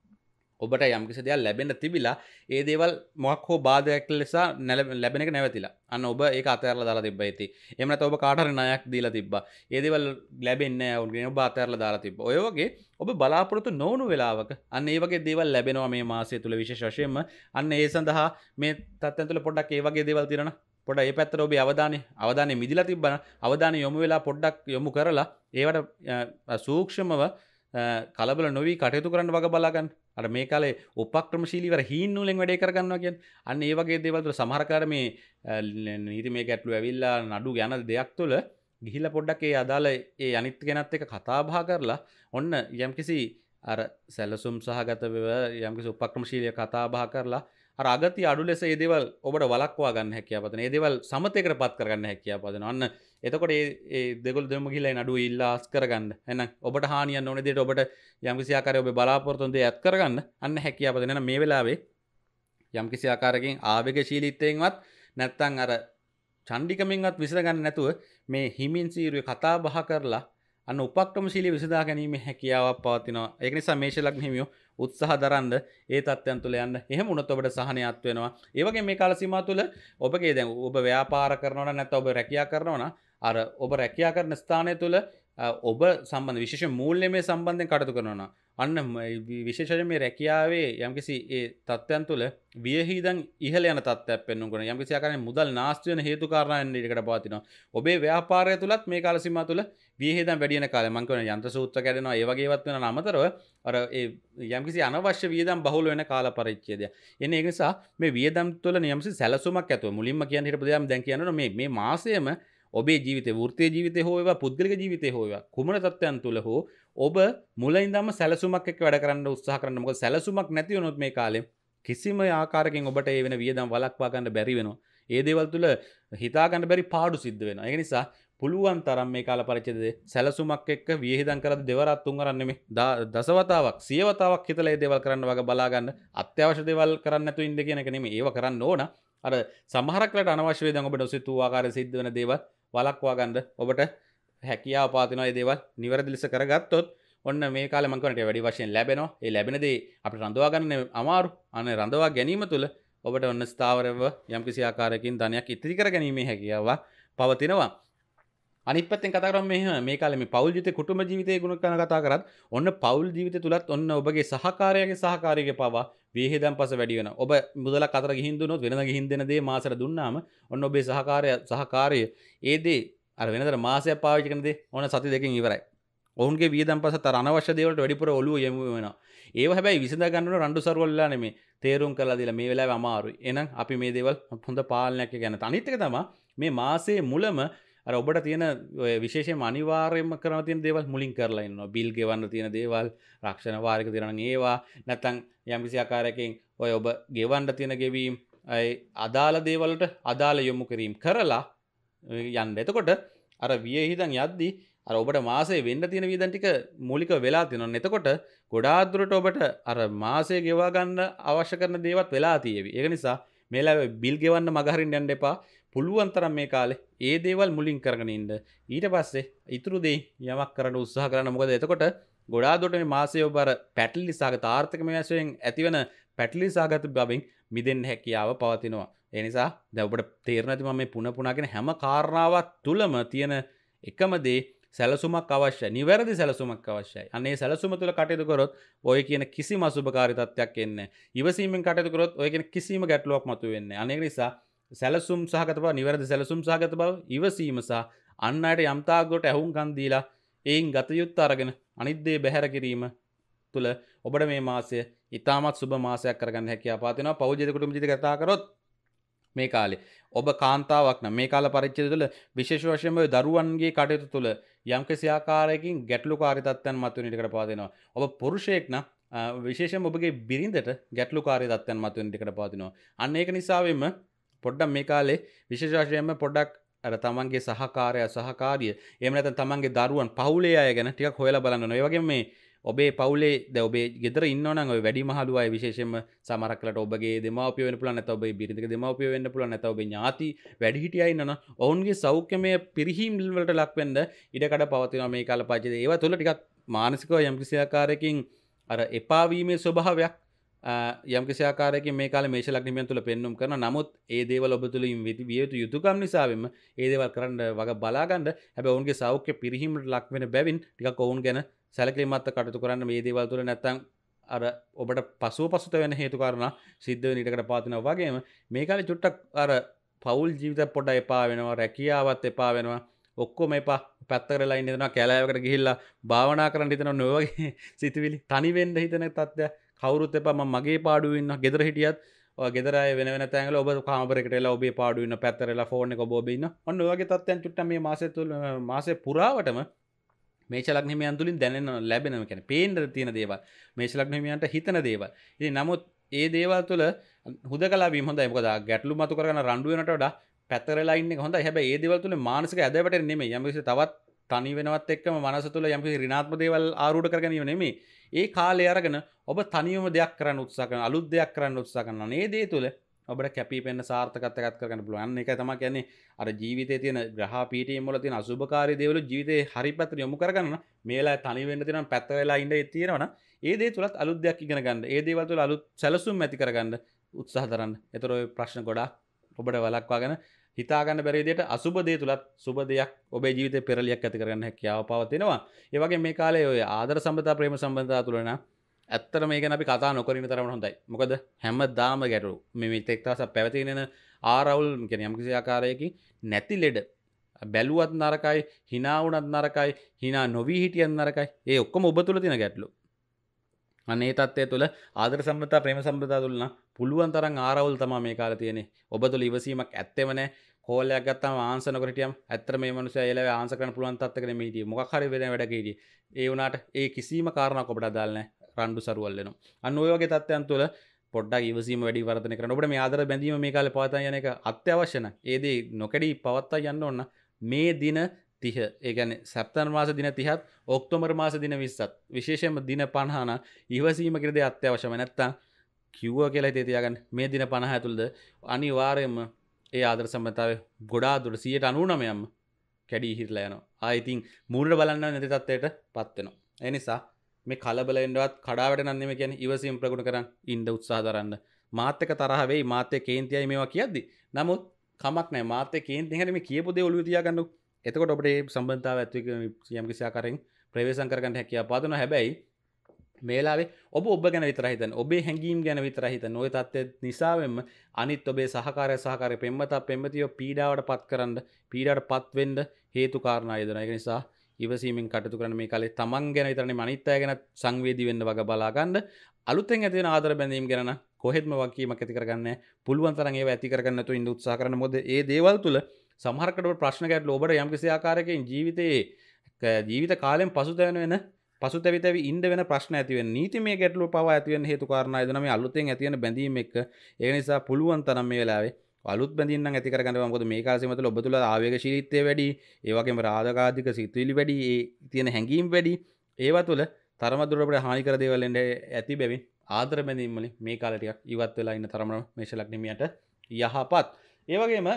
ඔබට යම්කිසි දෙයක් ලැබෙන්න තිබිලා ඒ දේවල් මොකක් හෝ බාධායක් ලෙස ලැබෙන එක නැවතිලා. අන්න ඔබ ඒක අතහැරලා දාලා තිබ්බා ඉතින්. එහෙම නැත්නම් ඔබ කාට හරි ණයක් දීලා තිබ්බා. ඒ දේවල් ලැබෙන්නේ නැහැ. ඔන්න ඔබ අතහැරලා දාලා තිබ්බා. ඔය වගේ ඔබ බලාපොරොත්තු නොවුණු වෙලාවක අන්න ඒ වගේ දේවල් ලැබෙනවා මේ මාසය තුල විශේෂ වශයෙන්ම. අන්න ඒ සඳහා මේ තත්ත්වයන් තුල පොඩ්ඩක් ඒ වගේ දේවල් තියෙනවා. පොඩ්ඩක් ඒ පැත්තට ඔබේ අවධානය මිදිලා තිබ්බනම් අවධානය යොමු වෙලා පොඩ්ඩක් යොමු කරලා ඒවට සූක්ෂමව කලබල නොවි කටයුතු කරන්න වග බලා ගන්න. අර මේ කාලේ උපක්‍රමශීලීව හීන් නූලෙන් වැඩේ කරගන්නවා කියන්නේ. අන්න ඒ වගේ දේවල් වල සමහර කාලේ මේ නීතිමය ගැටලු ඇවිල්ලා නඩු යන දෙයක් තුළ ගිහිල්ලා පොඩ්ඩක් ඒ අදාළ ඒ අනිත් කෙනත් එක්ක කතා බහ කරලා ඔන්න යම්කිසි අර සැලසුම් සහගතව යම්කිසි උපක්‍රමශීලී කතා බහ කරලා අර අගතිය අඩු ලෙස ඒ දේවල් ඔබට වළක්වා ගන්න හැකියාව තියෙනවා. ඒ දේවල් සමතේකටපත් කරගන්න හැකියාව තියෙනවා. අන්න එතකොට ඒ දෙගොල්ලෝ දෙමු ගිහිල්ලා ඒ නඩුව ඉල්ලාස් කරගන්න. එහෙනම් ඔබට හානියක් නොවන දෙයට ඔබට යම්කිසි ආකාරයක ඔබේ බලාපොරොත්තු වෙන දේ ඇත් කරගන්න අන්න හැකියාව තියෙනවා. එහෙනම් මේ වෙලාවේ යම්කිසි ආකාරයකින් ආවේගශීලීත්වයෙන්වත් නැත්නම් අර චණ්ඩිකමින්වත් විසඳ ගන්න නැතුව මේ හිමින් සීරුවේ කතා බහ කරලා අන්න උපක්‍රමශීලී විසඳා ගැනීමේ හැකියාවක් පවතිනවා. ඒක නිසා මේෂ ලග්න හිමියෝ උත්සාහ දරන්න ඒ තත්ත්වයන් තුළ යන්න. එහෙම වුණොත් ඔබට සහනයක් වෙනවා. ඒ වගේම මේ කාල සීමාව තුළ ඔබගේ දැන් ඔබ ව්‍යාපාර කරනවා නම් නැත්නම් ඔබ රැකියාව කරනවා නම් අර ඔබ රැකියාව කරන ස්ථානය තුළ ඔබ සම්බන්ධ විශේෂ මූල්‍යමය සම්බන්ධයෙන් කටයුතු කරනවා නම් අන්න විශේෂයෙන් මේ රැකියාවේ යම්කිසි ඒ තත්ත්වයන් තුළ වියහිදන් ඉහළ යන තත්ත්වයක් පෙන්වන්න කරන යම්කිසි ආකාරයෙන් මුදල් නාස්ති වෙන හේතු කාරණාන් ඉදිරියට පවතිනවා. ඔබේ ව්‍යාපාරය තුලත් මේ කාල සීමාව තුළ වියහිදන් වැඩි වෙන කාලේ මම කියන යන්ත්‍ර සූත්‍ර කැඩෙනවා ඒ වගේ ඒවත් වෙන අමතරව අර ඒ යම්කිසි අනවශ්‍ය වියදම් බහුල වෙන කාල පරිච්ඡේදය. එන්නේ ඒ නිසා මේ වියදම් තුළ නියම්සි සැලසුමක් ඇතුව මුලින්ම කියන්න හිටපු දෙයක් දැන් කියනවා මේ මාසයේම ඔබේ ජීවිතේ වෘත්තීය ජීවිතේ හෝ වේවා පුද්ගලික ජීවිතේ හෝ වේවා කුමන තත්ත්වයන් තුළ හෝ ඔබ මුලින්දම සැලසුමක් එක්ක වැඩ කරන්න උත්සාහ කරන්න. මොකද සැලසුමක් නැති වුණොත් මේ කාලේ කිසිම ආකාරයකින් ඔබට ඒ වෙන වියදම් වළක්වා ගන්න බැරි වෙනවා. ඒ දේවල් තුළ හිතා ගන්න බැරි පාඩු සිද්ධ වෙනවා. ඒක නිසා පුළුවන් තරම් මේ කාල පරිච්ඡේදයේ සැලසුමක් එක්ක වියහිදම් කරද්දී දෙවරක් තුන්වරක් නෙමෙයි දසවතාවක් සියවතාවක් හිතලා ඒ දේවල් කරන්න වගේ බලා ගන්න. අත්‍යවශ්‍ය දේවල් කරන්න නැතුව ඉන්න කියන එක නෙමෙයි. ඒව කරන්න ඕන. අර සමහරක් වෙලාවට අනවශ්‍ය වේදන් ඔබට ඔසිතූ ආකාරයෙන් සිද්ධ වෙන දේවල් වළක්වා ගන්න ඔබට හැකියාව පවතිනවා. ඒ දේවල් නිවැරදි ලෙස කරගත්තොත් ඔන්න මේ කාලේ මම කියනට වැඩි වශයෙන් ලැබෙනවා. ඒ ලැබෙන දේ අපිට රඳවා ගන්න අමාරු. අනේ රඳවා ගැනීම තුළ ඔබට ඔන්න ස්ථාවරව යම්කිසි ආකාරයකින් ධනයක් ඉතිරි කර ගැනීමේ හැකියාව පවතිනවා. අනිත් පැත්තෙන් කතා කරමු මේ කාලේ මේ පෞල් ජීවිතේ කුටුම්බ ජීවිතයේ ගුණ කරන කතා කරත් ඔන්න පෞල් ජීවිතය තුලත් ඔන්න ඔබගේ සහකාරියගේ පවා විහිදම් පස වැඩි වෙනවා. ඔබ මුදලක් අතර ගිහින් දුන්නොත් වෙනද ගිහින් දෙන දේ මාසෙට දුන්නාම ඔන්න ඔබේ සහකාරිය ඒ දේ අර වෙනදට මාසයක් පාවිච්චි කරන දේ ඕන සති දෙකකින් ඉවරයි. ඔවුන්ගේ වියදම් පසත් අර අනවශ්‍ය දේවල්ට වැඩිපුර ඔළුව යොමු වෙනවා. ඒව හැබැයි විසඳ ගන්න ඕන රණ්ඩු සරුවල්ලා නෙමෙයි. තේරුම් කරලා දීලා මේ වෙලාවේ අමාරුයි. එහෙනම් අපි මේ දේවල් හොඳ පාලනයක් ගන්න. අනිත් එක තමයි මේ මාසයේ මුලම අර ඔබට තියෙන විශේෂයෙන්ම අනිවාර්යයෙන්ම කරන තියෙන දේවල් මුලින් කරලා ඉන්නවා. බිල් ගෙවන්න තියෙන දේවල්, රක්ෂණ වාරික තියෙනවා නම් ඒවා, නැත්නම් යම්කිසි ආකාරයකින් ඔය ඔබ ගෙවන්න තියෙන ගෙවීම්, අදාළ දේවල්ට අදාළ යොමු කිරීම කරලා යන්න. එතකොට අර වියහිදන් යද්දී අර ඔබට මාසේ වෙන්න තියෙන වියදම් ටික මූලික වෙලා තියෙනවා. එතකොට ගොඩාක් දුරට ඔබට අර මාසේ ගෙවා ගන්න අවශ්‍ය කරන දේවත් වෙලා තියෙවි. ඒක නිසා මේ ලාවේ බිල් ගෙවන්න මග හරින්න යන්න එපා. පුළුවන් තරම් මේ කාලේ ඒ දේවල් මුලින් කරගෙන ඉන්න. ඊට පස්සේ ඊතුරු දේ යමක් කරන්න උත්සාහ කරන්න. මොකද එතකොට ගොඩාක් දුරට මේ මාසේ ඔබ අර පැටලි සාගත ආර්ථිකමය වශයෙන් ඇතිවන පැටලි සාගත බබෙන් මිදෙන්න හැකියාව පවතිනවා. ඒ නිසා දැන් ඔබට තේරෙනවා ඇති මම මේ පුන පුනාගෙන හැම කාරණාවක් තුලම තියෙන එකම දේ සැලසුමක් අවශ්‍යයි. නිවැරදි සැලසුමක් අවශ්‍යයි. අන්න ඒ සැලසුම තුළ කටයුතු කරොත් ඔය කියන කිසිම අසුබකාරී තත්ත්වයක් එන්නේ නැහැ. ඉවසීමෙන් කටයුතු කරොත් ඔය කියන කිසිම ගැටලුවක් මතුවෙන්නේ නැහැ. අනේක නිසා සැලසුම් සහගත බව, නිවැරදි සැලසුම් සහගත බව, ඉවසීම සහ අන් අයට යම් තාක් දුරට ඇහුම්කන් දීලා ඒයින් ගත යුත්තේ අරගෙන අනිත් දේ බැහැර කිරීම තුළ ඔබට මේ මාසය ඉතාමත් සුබ මාසයක් කරගන්න හැකියාව පවතිනවා. පෞල් ජීවිත කුටුම්බ ජීවිත කතා කරොත් මේ කාලේ ඔබ කාන්තාවක් නම් මේ කාල පරිච්ඡේදය තුළ විශේෂ වශයෙන්ම දරුවන්ගේ කටයුතු තුළ යම්කිසි ආකාරයකින් ගැටලුකාරී තත්ත්වයන් මතුවෙන ඉඩකට පවතිනවා. ඔබ පුරුෂයෙක් නම් විශේෂයෙන්ම ඔබගේ බිරිඳට ගැටලුකාරී තත්ත්වයන් මතුවෙන ඉඩකට පවතිනවා. අන්න ඒක නිසාවෙම පොඩ්ඩක් මේ කාලේ විශේෂ වශයෙන්ම පොඩ්ඩක් අර තමන්ගේ සහකාරිය එහෙම නැත්නම් තමන්ගේ දරුවන් පවුලේ අය ගැන ටිකක් හොයලා බලන්න ඕනේ. ඒ වගේම මේ ඔබේ පවුලේ දැන් ඔබේ ගෙදර ඉන්නෝ නම් ඔය වැඩිමහලු අය විශේෂයෙන්ම සමහරක් වෙලාවට ඔබගේ දෙමව්පියෝ වෙන්න පුළුවන්, නැත්නම් ඔබේ බිරිඳගේ දෙමව්පියෝ වෙන්න පුළුවන්, නැත්නම් ඔබේ ඥාති වැඩිහිටියෝ ඉන්නවනම් ඔවුන්ගේ සෞඛ්‍යමය පිරිහීම් වලට ලක් වෙන්න ඉඩකඩ පවතිනවා මේ කාල පරිච්ඡේදයේ. ඒවා තුළ ටිකක් මානසිකව යම්කිසි ආකාරයකින් අර එපා වීමේ ස්වභාවයක් යම්කිසි ආකාරයකින් මේ කාලේ මේෂ ලග්න හිමියන් තුළ පෙන්눔 කරනවා. නමුත් ඒ දේවල් ඔබ තුළින් විය යුතු යුතුයකම් නිසාවෙම ඒ දේවල් කරන්න වග බලා ගන්න. හැබැයි ඔවුන්ගේ සෞඛ්‍ය පිරිහීමට ලක් වෙන බැවින් ටිකක් ඔවුන් ගැන සැලකිලිමත්ව කටයුතු කරන්න. මේ දේවල් තුළ නැත්තම් අර ඔබට පසුත වෙන හේතු කාරණා සිද්ධ වෙන ඉඩකට පවතිනවා. වගේම මේ කාලේ චුට්ටක් අර පෞල් ජීවිත පොඩ්ඩක් එපා වෙනවා, රැකියාවත් එපා වෙනවා, ඔක්කොම එපා පැත්තකටලා ඉන්න දෙනවා, කැලෑවකට ගිහිල්ලා භාවනා කරන්න හිතනවා. ඔය වගේ සිතුවිලි තනි වෙන්න හිතන තත්ත්වයක්. කවුරුත් එපා මම මගේ පාඩුවේ ඉන්නවා. ගෙදර හිටියත් ඔය ගෙදර අය වෙන තැන්වල ඔබ කාමරයකට එලා ඔබේ පාඩුවේ ඉන්න, පැත්තටලා ෆෝන් එක ඔබ ඉන්න. ඔන්න ඔය වගේ තත්ත්වයන් චුට්ටක් මේ මාසෙ පුරාවටම මේෂ ලග්න හිමියන් තුලින් දැනෙන ලැබෙනවා. කියන්නේ පේන්න තියෙන දේවල්, මේෂ ලග්න හිමියන්ට හිතන දේවල්. ඉතින් නමුත් ඒ දේවල් තුළ හුදකලා වීම හොඳයි. මොකද ගැටලු මතු කරගෙන රණ්ඩු වෙනට වඩා පැත්තකටලා ඉන්න එක හොඳයි. හැබැයි ඒ දේවල් තුළ මානසික ඇදවැටෙන්නේ නෙමෙයි. යම්කිසි තවත් තනි වෙනවත් එක්කම මනස තුළ යම්කිසි ඍණාත්මක දේවල් ආරූඪ කර ගැනීම නෙමෙයි. ඒ කාලේ අරගෙන ඔබ තනියම දෙයක් කරන්න උත්සාහ කරන, අලුත් දෙයක් කරන්න උත්සාහ කරනවා. මේ දේ තුළ ඔබට කැපිපෙන්න සාර්ථකත්වයක් කරගන්න පුළුවන්. අන්න ඒකයි තමයි කියන්නේ අර ජීවිතයේ තියෙන ග්‍රහ පීඨියන් වල තියෙන අසුභකාරී දේවල් ජීවිතේ හරි පැත්තට යොමු කරගන්න මේ වෙලාවේ තනි වෙන්න තියෙනවා පැත්ත වෙලා ඉඳ තියෙනවනම් ඒ දේ තුලත් අලුත් දෙයක් ඉගෙන ගන්න. ඒ දේවල් තුල අලුත් සැලසුම් ඇති කරගන්න උත්සාහ දරන්න. ඒතර ඔය ප්‍රශ්න ගොඩාක් ඔබට වළක්වාගෙන හිතා ගන්න බැරි විදිහට අසුබ දේ තුලත් සුබ දෙයක් ඔබේ ජීවිතේ පෙරලියක් ඇති කරගන්න හැකියාව පවතිනවා. ඒ වගේ මේ කාලේ ඔය ආදර සම්බන්ධතා ප්‍රේම සම්බන්ධතා තුල නම් ඇත්තටම මේක අපි කතා නොකරින තරම හොඳයි. මොකද හැමදාම ගැටලු මේ එක් දවසක් පැවතීගෙන ආරවුල් කියන්නේ යම් කිසි ආකාරයකින් නැති ලෙඩ බැලුවත් නරකයි, hina වුණත් නරකයි, hina නොවි හිටියත් නරකයි. ඒ ඔක්කොම ඔබ තුල තියෙන ගැටලු. අනේ තත්ත්වය තුළ ආදර සම්බන්ධතා ප්‍රේම සම්බන්ධතා තුළ නම් පුළුවන් තරම් ආරවුල් තමයි මේ කාලේ තියෙන්නේ. ඔබ තුළ ඉවසීමක් ඇත්තෙම නැහැ. කෝල් එකක් ගත්තාම ආන්සර් නොකර හිටියම් ඇත්තට මේ මිනිස්සයා ඒ ලෙවල් ආන්සර් කරන්න පුළුවන් තත්ත්වයක නෙමෙයි හිටියේ. මොකක් හරි වෙන වැඩක හිටියේ. ඒ වුණාට ඒ කිසිම කාරණාවක් ඔබට අදාළ නැහැ. රණ්ඩු සරුවල් වෙනවා. අන්න ඔය වගේ තත්ත්වයන් තුළ පොඩ්ඩක් ඉවසීම වැඩි වර්ධනය කරන්න. ඔබට මේ ආදර බැඳීම මේ කාලේ පවත්වා යන එක අත්‍යවශ්‍ය නැහැ. ඒ දේ නොකඩී පවත්වා යන්න ඕන මේ දින 30 ඒ කියන්නේ සැප්තැම්බර් මාස දින 30ත් ඔක්තෝබර් මාස දින 20ත් විශේෂයෙන්ම දින 50 නම් ඉවසීම කියන දේ අත්‍යවශ්‍යම නැත්තම් කිව්වා කියලා හිතේ තියාගන්න මේ දින 50 ඇතුළත අනිවාර්යයෙන්ම ඒ ආදර සම්බන්ධතාවය ගොඩාක් දුර 99%ම කැඩී හිරලා යනවා. ආයි ඉතින් මූණට බලන්න නැති තත්ත්වයටපත් වෙනවා. ඒ නිසා මේ කලබල වෙන්නවත් කඩා වැටෙනන් නෙමෙයි කියන්නේ ඉවසීම ප්‍රගුණ කරන් ඉන්න උත්සාහ දරන්න. මාත් එක්ක තරහ වෙයි මාත් එක්ක කේන්තියයි මේවා කියද්දි. නමුත් කමක් නැහැ මාත් එක්ක කේන්තියෙන් හරි මේ කියපු දේ ඔළුවේ තියාගන්න. එතකොට ඔබට මේ සම්බන්ධතාවය ඇති යම් කිසි ආකාරයෙන් ප්‍රවේශම් කරගන්න හැකියාව පාදනවා. හැබැයි මේ වෙලාවේ ඔබ ගැන විතරයි හිතන්නේ. ඔබේ හැඟීම් ගැන විතරයි හිතන්නේ. ওই தත්ත්වය නිසාවෙන්ම අනිත් ඔබේ සහකාරය පෙම්වතා පෙම්වතියෝ පීඩාවටපත් කරන්න, පීඩාවටපත් වෙන්න හේතු කාරණා යදෙනවා. ඒක නිසා ඉවසීමෙන් කටයුතු කරන මේ කාලේ තමන් ගැන විතරනේ අනිත් අය ගැන සංවේදී වෙන්න වග බලා ගන්න. අලුතෙන් ඇති වෙන ආදර බැඳීම් ගැන නම් කොහෙත්ම වගකීමක් ඇති කරගන්නේ පුළුවන් තරම් ඒවා ඇති කරගන්න නැතුව ඉන්න උත්සාහ කරන්න. මොකද ඒ දේවල් තුල සමහරකට ප්‍රශ්න ගැටලු ඔබට යම් කිසි ආකාරයකින් ජීවිත කාලෙන් පසුතැවිතැවි ඉන්න වෙන ප්‍රශ්න ඇති වෙන නීතිමය ගැටලු පවා ඇති වෙන හේතු කාරණා යදෙනවා මේ අලුතෙන් ඇති වෙන බැඳීම් එක්ක. ඒ නිසා පුළුවන් තරම් මේ වෙලාවේ අලුත් බැඳීම් නම් ඇති කරගන්න. මොකද මේ කාල සීමාව තුළ ඔබ තුළ ආවේගශීලීත්වය වැඩි, ඒ වගේම රාගකාදික සිතුවිලි වැඩි, ඒ තියෙන හැඟීම් වැඩි. ඒවා තුළ තරම දුරට අපිට හානි කර දේවල් එන්න ඇති බැවින් ආදර බැඳීම් වලින් මේ කාලේ ටිකක් ඉවත් වෙලා ඉන්න තරම මේෂ ලග්නෙමියට යහපත්. ඒ වගේම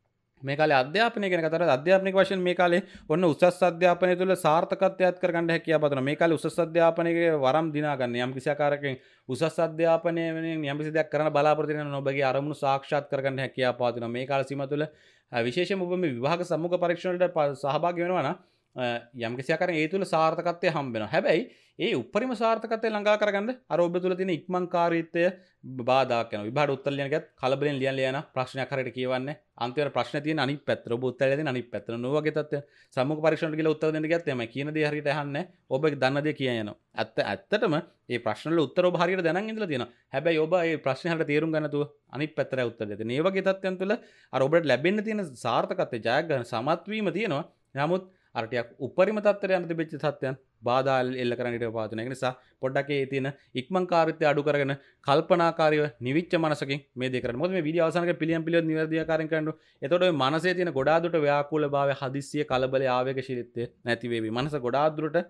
මේ කාලේ අධ්‍යාපනය ගැන කතා කරලා අධ්‍යාපනික වශයෙන් මේ කාලේ ඔන්න උසස් අධ්‍යාපනය තුළ සාර්ථකත්වයක් කරගන්න හැකියාව පතනවා. මේ කාලේ උසස් අධ්‍යාපනයේ වරම් දිනා ගන්න යම් කිසි ආකාරයකින් උසස් අධ්‍යාපනය වෙනින් යම් කිසි දෙයක් කරන්න බලාපොරොත්තු වෙන ඔබගේ අරමුණු සාක්ෂාත් කරගන්න හැකියාව පවතිනවා. මේ කාල සීමාව තුළ විශේෂයෙන්ම ඔබ මේ විභාග සම්මුඛ පරීක්ෂණ වලට සහභාගී වෙනවා නම් යම් කිසි ආකාරයෙන් ඒ තුළ සාර්ථකත්වය හම්බ වෙනවා. හැබැයි ඒ උපරිම සාර්ථකත්වය ළඟා කරගන්න අර ඔබ තුළ තියෙන ඉක්මන්කාරීත්වය බාධාක් වෙනවා. විභාග උත්තර ලියන එකත් කලබලෙන් ලියන ප්‍රශ්නයක් හරියට කියවන්නේ. අන්තිමට ප්‍රශ්න තියෙන අනිත් පැත්තට ඔබ උත්තර දෙන අනිත් පැත්තට. නොවගේ තත්ත්වය සම්මුඛ පරීක්ෂණ වලට ගිහලා උත්තර දෙන්න ගියත් එමය. කියන දේ හරියට අහන්නේ ඔබ දන්න දේ කියන යනවා. ඇත්තටම මේ ප්‍රශ්න වල උත්තර ඔබ හරියට දැනන් ඉඳලා තියෙනවා. හැබැයි ඔබ මේ ප්‍රශ්න හරියට තේරුම් ගන්න නැතුව අනිත් පැත්තට උත්තර දෙන්න. මේ වගේ තත්ත්වයන් තුළ අර ඔබට ලැබෙන්න තියෙන සාර්ථකත්වය ජයග්‍රහණ සමත් වීම තියෙනවා. නමුත් අර ටිකක් උපරිම තත්ත්වයට යන තිබෙච්ච තත්ත්වයන් බාධා එල්ල කරන්න ඉඩ පාතුන. ඒ නිසා පොඩ්ඩක් ඒ තියෙන ඉක්මන්කාරීත්වය අඩු කරගෙන කල්පනාකාරීව නිවිච්ච මනසකින් මේ දේ කරන්න. මොකද මේ වීඩියෝ අවසානයේ පිළියම් නිවැරදි ආකාරයෙන් කරන්න. එතකොට ඔය මනසේ තියෙන ගොඩාක් දුරට ව්‍යාකූලභාවය, හදිස්සිය, කලබලය, ආවේගශීලීත්වය නැති වේවි. මනස ගොඩාක් දුරට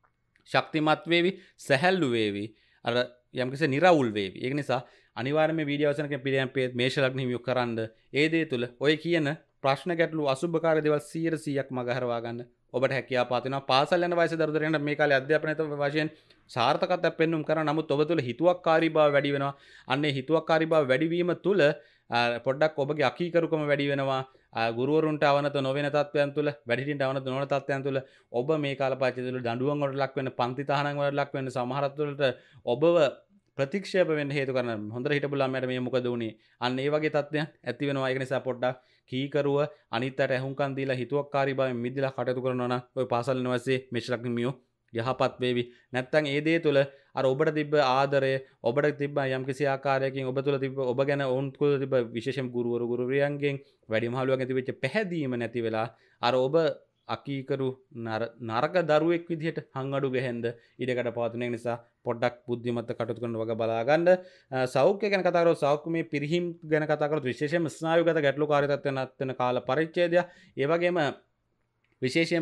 ශක්තිමත් වේවි, සැහැල්ලු වේවි. අර යම්කිසි නිරවුල් වේවි. ඒක නිසා අනිවාර්යයෙන්ම මේ වීඩියෝ අවසානයේ පිළියම් මේෂ ලග්න හිමියෝ කරන්න. ඒ දේ තුල ඔය කියන ප්‍රශ්න ගැටලු අසුභකාරී දේවල් 100%ක් මගහරවා ගන්න ඔබට හැකියාව පාතිනවා. පාසල් යන වයසේ දරුදරයන්ට මේ කාලේ අධ්‍යාපනය වශයෙන් සාර්ථකත්වයක් පෙන්වුම් කරන නමුත් ඔබ තුළ හිතුවක්කාරී බව වැඩි වෙනවා. අන්නේ හිතුවක්කාරී බව වැඩි වීම තුළ පොඩ්ඩක් ඔබගේ අකීකරුකම වැඩි වෙනවා. ගුරුවරුන්ට අවනත නොවන තත්ත්වයන් තුළ, වැඩිහිටියන්ට අවනත නොවන තත්ත්වයන් තුළ ඔබ මේ කාල පරිච්ඡේදය තුළ දඬුවම් වලට ලක් වෙන්න, පන්ති තහනම් වලට ලක් වෙන්න, සමහරත් වලට ඔබව ප්‍රතික්ෂේප වෙන්න හේතු කරන හොඳට හිටපු ළමයාට මේ මොකද වුනේ? අන්න ඒ වගේ තත්ත්වයන් ඇති වෙනවා. ඒක නිසා පොඩ්ඩක් කීකරුව අනිත් අයට ඇහුම්කන් දීලා හිතුවක්කාරී බවෙන් මිදලා කටයුතු කරනවා නම් ඔය පාසල් යන වයසේ මේෂ ලග්න මියෝ යහපත් වේවි. නැත්තම් ඒ දේ තුළ අර ඔබට තිබ්බ ආදරය, ඔබට තිබ්බ යම්කිසි ආකාරයකින් ඔබ තුළ තිබ්බ ඔබ ගැන ඔවුන් තුළ තිබ්බ විශේෂම ගුරුවරු ගුරුවරියන්ගෙන් වැඩිමහලුවන්ගෙන් තිබිච්ච පැහැදීම නැති වෙලා අර ඔබ අකීකරු නරක දරුවෙක් විදිහට හංගඩු ගහෙන්ද ඉඩකට පවතුන නිසා පොඩ්ඩක් බුද්ධිමත්ව කටයුතු කරන වගේ බලා ගන්න. සෞඛ්‍ය ගැන කතා කරලා සෞඛ්‍යමය පිරිහීම් ගැන කතා කරලා විශේෂයෙන්ම ස්නායුගත ගැටලුකාරී තත්ත්වයන් අත් වෙන කාල පරිච්ඡේදය. ඒ වගේම විශේෂයෙන්ම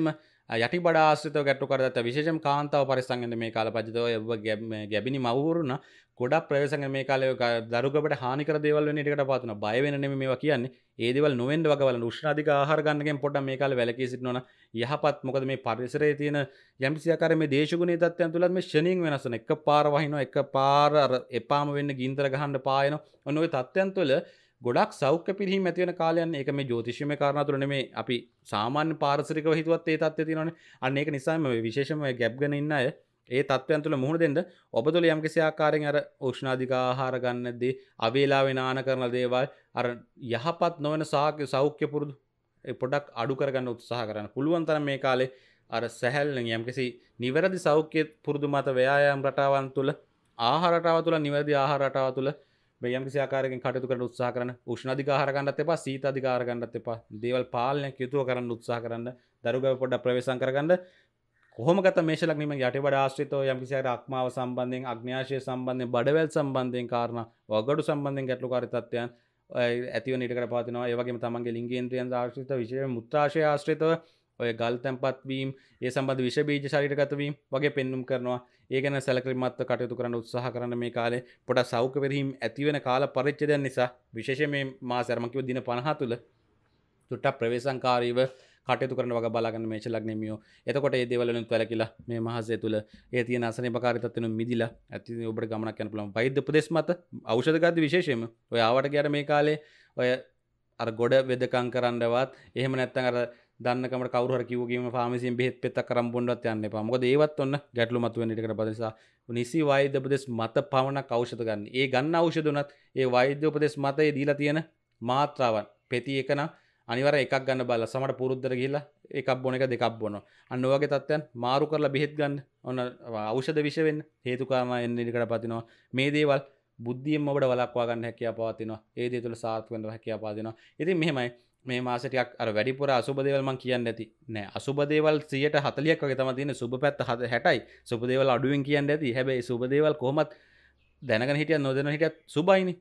යටි බඩ ආශ්‍රිතව ගැටලු කරදත්ත විශේෂම කාන්තාව පරිස්සම් වෙන්න මේ කාලේ පද්ධතිය ඔය ගැබිනි මව්වරුන ගොඩක් ප්‍රවේශම් මේ කාලේ දරුගබට හානි කර දේවල් වෙන ටිකට පාත් වෙනවා බය වෙන නෙමෙයි මේවා කියන්නේ ඒ දේවල් නොවෙන්න වගේ බලන්න උෂ්ණ අධික ආහාර ගන්නකෙන් පොඩ්ඩක් මේ කාලේ වැළකී සිටිනවා යහපත් මොකද මේ පරිසරයේ තියෙන යම්කිසි ආකාරයේ මේ දේශගුණීය තත්ත්වයන් තුලත් මේ ෂණින් වෙනස් වෙන එකපාර වහිනවා එකපාර අර එපාම වෙන්න ගින්දර ගහන්න පායනවා ඔන්න ඔය තත්ත්වයන් තුල ගොඩක් සෞඛ්‍ය පිරිහීම ඇති වෙන කාලයන් ඒක මේ ජ්‍යොතිෂීයමය කාරණා තුල නෙමෙයි අපි සාමාන්‍ය පාරිසරිකව හිතුවත් ඒ තත්ත්වය තියෙනවානේ අන්න ඒක නිසාම විශේෂයෙන්ම ගැප් ගන්න ඉන්න අය ඒ තත්ත්වයන් තුල මුහුණ දෙන්න ඔබ තුල යම්කිසි ආකාරයෙන් අර උෂ්ණාධික ආහාර ගන්නදී අවේලාවේ නාන කරන දේවල් අර යහපත් නොවන සෞඛ්‍ය පුරුදු ඒ පොඩක් අඩු කරගන්න උත්සාහ කරන්න පුළුවන් තරම් මේ කාලේ අර සැහැල්ලුවෙන් යම්කිසි නිවැරදි සෞඛ්‍ය පුරුදු මත ව්‍යායාම රටාවන් තුල ආහාර රටාව තුල නිවැරදි ආහාර රටාව තුල මේ යම්කිසි ආකාරයකින් කටයුතු කරන්න උත්සාහ කරන්න උෂ්ණ අධික ආහාර ගන්නත් එපා සීත අධික ආහාර ගන්නත් එපා දේවල් පාලනයක් යුතුව කරන්න උත්සාහ කරන්න දරුගව පොඩ්ඩක් ප්‍රවේශම් කරගන්න කොහොම ගත මේෂ ලග්නෙම යටිබඩ ආශ්‍රිතව යම්කිසි අක්මාව සම්බන්ධයෙන් අග්න්‍යාශය සම්බන්ධයෙන් බඩවැල් සම්බන්ධයෙන් කාරණා වගඩු සම්බන්ධයෙන් ගැටලුකාරී තත්ත්වයන් ඇතිව ඊටකට පවතිනවා ඒ වගේම තමන්ගේ ලිංගේන්ද්‍රයන් ආශ්‍රිතව විශේෂයෙන් මුත්‍රාශය ආශ්‍රිතව ඔය ගල් තැන්පත් වීම ඒ සම්බන්ධ විෂ බීජ ශරීරගත වීම වගේ පෙන්눔 කරනවා ඒ ගැන සැලකිලිමත්ව කටයුතු කරන්න උත්සාහ කරන මේ කාලේ පොඩක් සෞඛ්‍ය පරිහිම් ඇති වෙන කාල පරිච්ඡේදයන් නිසා විශේෂයෙන් මේ මාසෙ අර මම කිව්ව දින 50 තුල තුට්ටක් ප්‍රවේශංකාරීව කටයුතු කරන වගේ බලාගන්න මේෂ ලග්නෙමියෝ එතකොට මේ දේවල් වලින් වැළකීලා මේ මාසය තුල ඒ තියෙන අසනීපකාරී තත්ත්වෙන් මිදිලා ඇති ඔබට ගමනක් යන්න පුළුවන් වෛද්‍ය උපදෙස් මත ඖෂධ ගන්න විශේෂයෙන්ම ඔය ආවට ගියාට මේ කාලේ ඔය අර ගොඩ වෙදකම් කරන්නවත් එහෙම නැත්නම් අර දන්නකමට කවුරු හරි කිව්ව ගේම ෆාමසියෙන් බෙහෙත් පෙත්තක් කරන් බොන්නවත් යන්න එපා. මොකද ඒවත් ඔන්න ගැටලු මතුවෙන ඊටකට බද නිසා නිසි වෛද්‍ය උපදෙස් මත පමණක් ඖෂධ ගන්න. ඒ ගන්න ඖෂධ උනත් ඒ වෛද්‍ය උපදෙස් මත ඒ දීලා තියෙන මාත්‍රාවන් පෙති එක නම් අනිවාර්යෙන් එකක් ගන්න බලලා සමහර පුරුද්දට ගිහිල්ලා එකක් බොන එක දෙකක් බොනවා. අන්න ඔය වගේ තත්ත්වයන් මාරු කරලා බෙහෙත් ගන්න. ඔන්න ඖෂධ විෂ වෙන්න හේතු කාරණා එන්න ඊටකට පදිනවා. මේ දේවල් බුද්ධියෙන් ඔබට වළක්වා ගන්න හැකියාව පවතිනවා. ඒ දේ තුළ සාර්ථක වෙන්න හැකියාව පවතිනවා. ඉතින් මෙහෙමයි මේ මාසෙ ටිකක් අර වැඩිපුර අසුබ දේවල් මම කියන්නේ නැති නෑ අසුබ දේවල් 140ක් වගේ තමයි තියෙන්නේ සුබ පැත්ත 60යි සුබ දේවල් අඩුවෙන් කියන්නේ නැති හැබැයි සුබ දේවල් කොහොමත් දැනගෙන හිටියත් නොදැනගෙන හිටියත් සුබයිනේ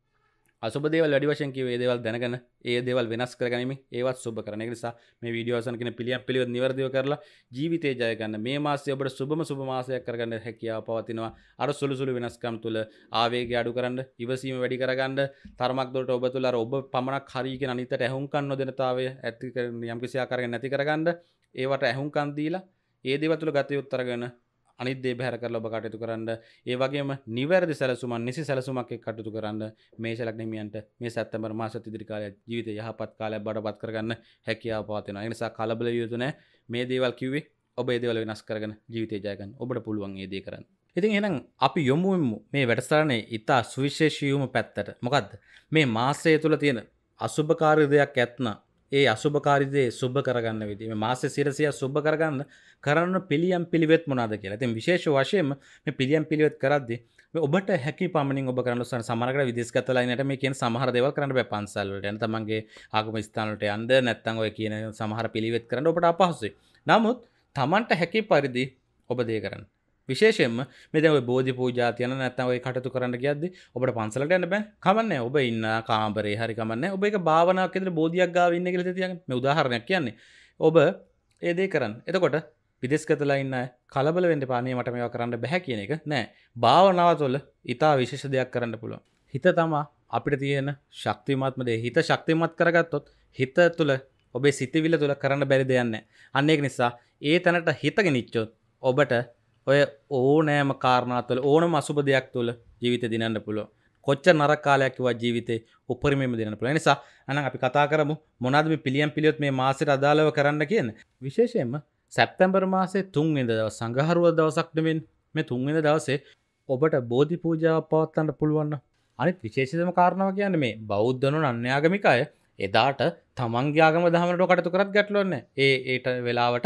අසුබ දේවල් වැඩි වශයෙන් කියවේ ඒ දේවල් දැනගෙන ඒ දේවල් වෙනස් කරගැනීමෙන් ඒවත් සුබ කරන එක නිසා මේ වීඩියෝ අවසන් කියන පිළිවෙත් නිවැරදිව කරලා ජීවිතේ ජය ගන්න මේ මාසය ඔබට සුබම සුබ මාසයක් කරගන්න හැකියාව පවතිනවා අර සුළු සුළු වෙනස්කම් තුල ආවේගය අඩු කරන්න ඉවසීම වැඩි කරගන්න තරමක් දුරට ඔබ තුල අර ඔබ පමණක් හරි කියන අනිතට ඇහුම්කන් නොදෙනතාවය ඇති යම්කිසි ආකාරයකින් නැති කරගන්න ඒවට ඇහුම්කන් දීලා ඒ දේවල් තුල ගත යුතු අරගෙන අනිත් දේ බහැර කරලා ඔබ කටයුතු කරන්න ඒ වගේම නිවැරදි සැලසුමක් නිසි සැලසුමක් එක්ක කටයුතු කරන්න මේෂ ලග්නෙමියන්ට මේ සැප්තැම්බර් මාසෙත් ඉදිරි කාලය ජීවිතේ යහපත් කාලයක් බඩපත් කරගන්න හැකියාව පවතිනවා ඒ නිසා කලබල යුතු නැහැ මේ දේවල් කිව්වේ ඔබ මේ දේවල් වෙනස් කරගෙන ජීවිතේ ජය ගන්න ඔබට පුළුවන් මේ දේ කරන්න ඉතින් එහෙනම් අපි යොමු වෙමු මේ වැඩසටහනේ ඉතා සුවිශේෂී වූ පැත්තට මොකද්ද මේ මාසය තුල තියෙන අසුබකාරී දෙයක් ඇත්නම් ඒ අසුබකාරී දේ සුබ කරගන්න විදිහ මේ මාසෙ සිරසිය සුබ කරගන්න කරන්න පිළියම් පිළිවෙත් මොනවාද කියලා. ඉතින් විශේෂ වශයෙන්ම මේ පිළියම් පිළිවෙත් කරද්දී මේ ඔබට හැකි පමණින් ඔබ කරන්න උත්සාහ සමහරකට විදේශගත ලයිනට මේ කියන සමහර දේවල් කරන්න බෑ පන්සල් වලට යන තමන්ගේ ආගම ස්ථාන වලට යන්න නැත්නම් ඔය කියන සමහර පිළිවෙත් කරන්න ඔබට අපහසුයි. නමුත් තමන්ට හැකි පරිදි ඔබ දේ කරන්න. විශේෂයෙන්ම මේ දැන් ඔය බෝධි පූජා තියන නැත්නම් ඔය කටයුතු කරන්න ගියද්දි ඔබට පන්සලට යන්න බෑ. කමන්නේ. ඔබ ඉන්න කාමරේ හරි කමන්නේ. ඔබ ඒක භාවනාවක් විතර බෝධියක් ගාව ඉන්නේ කියලා තියාගන්න. මේ උදාහරණයක් කියන්නේ. ඔබ ඒ දේ කරන්න. එතකොට විදේශගතලා ඉන්න අය කලබල වෙන්න එපා. අනේ මට මේවා කරන්න බෑ කියන එක නෑ. භාවනාව තුළ ඊටා විශේෂ දෙයක් කරන්න පුළුවන්. හිත තමයි අපිට තියෙන ශක්තිමත්ම දේ. හිත ශක්තිමත් කරගත්තොත් හිත තුළ ඔබේ සිතවිල්ල තුළ කරන්න බැරි දෙයක් නෑ. අන්න ඒක නිසා ඒ තැනට හිත ගෙනිච්චොත් ඔබට ඔය ඕනෑම කාරණා තුළ ඕනම අසුබ දෙයක් තුළ ජීවිතේ දිනන්න පුළුවන්. කොච්චර නරක කාලයක් කිව්වා ජීවිතේ උපරිමයෙන්ම දිනන්න පුළුවන්. ඒ නිසා අනං අපි කතා කරමු මොනවාද මේ පිළියම් පිළිවෙත් මේ මාසෙට අදාළව කරන්න කියන්නේ. විශේෂයෙන්ම සැප්තැම්බර් මාසේ 3 වෙනිදා දවස් සංඝහරුවා දවසක් නෙවෙයි මේ 3 වෙනිදා දවසේ ඔබට බෝධි පූජාවක් පවත්වන්න පුළුවන් නම් අනිත් විශේෂිතම කාරණාව කියන්නේ මේ බෞද්ධනෝ අන්‍යාගමික අය එදාට තමන්ගේ ආගම දහමකට කටයුතු කරත් ගැටලුවක් නැහැ. ඒට වෙලාවට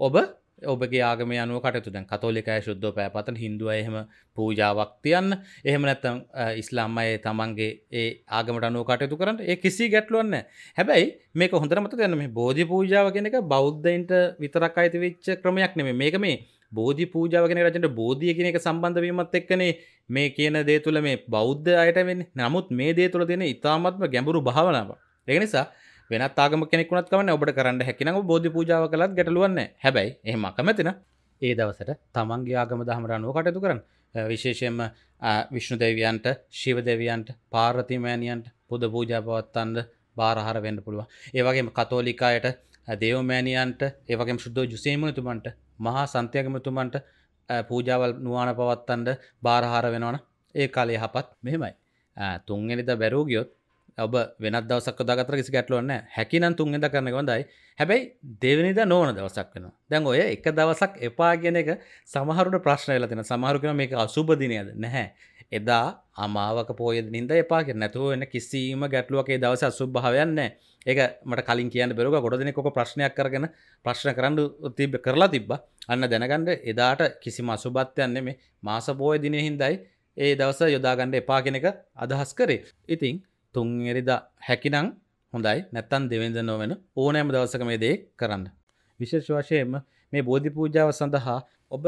ඔබගේ ආගමේ අනුව කටයුතු දැන් කතෝලික අය සුද්ධව පෑපතන හින්දු අය එහෙම පූජාවක් තියන්න එහෙම නැත්නම් ඉස්ලාම් අය තමන්ගේ ඒ ආගමට අනුව කටයුතු කරන්න ඒ කිසි ගැටලුවක් නැහැ. හැබැයි මේක හොඳට මතක තියාගන්න මේ බෝධි පූජාව කියන එක බෞද්ධයින්ට විතරක් අයිති වෙච්ච ක්‍රමයක් නෙමෙයි. මේක මේ බෝධි පූජාව කියන රජෙන්ට බෝධිය කියන එක සම්බන්ධ වීමත් එක්කනේ මේ කියන දේ තුළ මේ බෞද්ධ අයට වෙන්නේ. නමුත් මේ දේ තුළ තියෙන ඊ타ත්ම ගැඹුරු භාවනාවක්. ඒක නිසා වෙනත් ආගම කෙනෙක් වුණත් කමන්නේ ඔබට කරන්න හැකි නම් ඔබ බෝධි පූජාව කළත් ගැටලුවක් නැහැ. හැබැයි එහෙම අකමැති නම් ඒ දවසට තමන්ගේ ආගම දහමට අනුව කටයුතු කරන්න. විශේෂයෙන්ම විෂ්ණු දෙවියන්ට, ශිව දෙවියන්ට, පාර්වතී මෑණියන්ට පුද පූජා පවත්වන්න බාරහාර වෙන්න පුළුවන්. ඒ වගේම කතෝලික අයට දේව මෑණියන්ට, ඒ වගේම සුද්ධ ජුසේමුතුමන්ට, මහා සන්තියාගමතුමන්ට පූජාවල් නුවණ පවත්වන්න බාරහාර වෙනවනම් ඒ කාලේ යහපත්. මෙහෙමයි. තුන්වෙනිදා බැරෝ ගියොත් ඔබ වෙනත් දවසක් යොදාගත්තට කිසි ගැටලුවක් නැහැ. හැකිනම් තුන්වෙනිදා කරන එක හොඳයි. හැබැයි දෙවෙනිදා නොවන දවසක් වෙනවා. දැන් ඔය එක දවසක් එපා කියන එක සමහරුන්ට ප්‍රශ්න වෙලා තියෙනවා. සමහරු කියනවා මේක අසුබ දිනයද? නැහැ. එදා අමාවක පොය දිනින්ද එපා කියන නැතුව වෙන කිසිම ගැටලුවක් ඒ දවසේ අසුබ භාවයක් නැහැ. ඒක මට කලින් කියන්න බැරුව ගොඩ දෙනෙක් ඔක ප්‍රශ්නයක් කරගෙන ප්‍රශ්න කරන්න කරලා තිබ්බා. අන්න දැනගන්න එදාට කිසිම අසුබත්වයක් නෙමෙයි. මාස පොය දිනේ හින්දායි ඒ දවස යොදා ගන්න එපා කියන එක අදහස් කරේ. ඉතින් තුන්වෙනිදා හැකිනම් හොඳයි. නැත්තම් දෙවෙනිදා නොවන ඕනෑම දවසක මේ දේ කරන්න. විශේෂ වශයෙන්ම මේ බෝධි පූජාව සඳහා ඔබ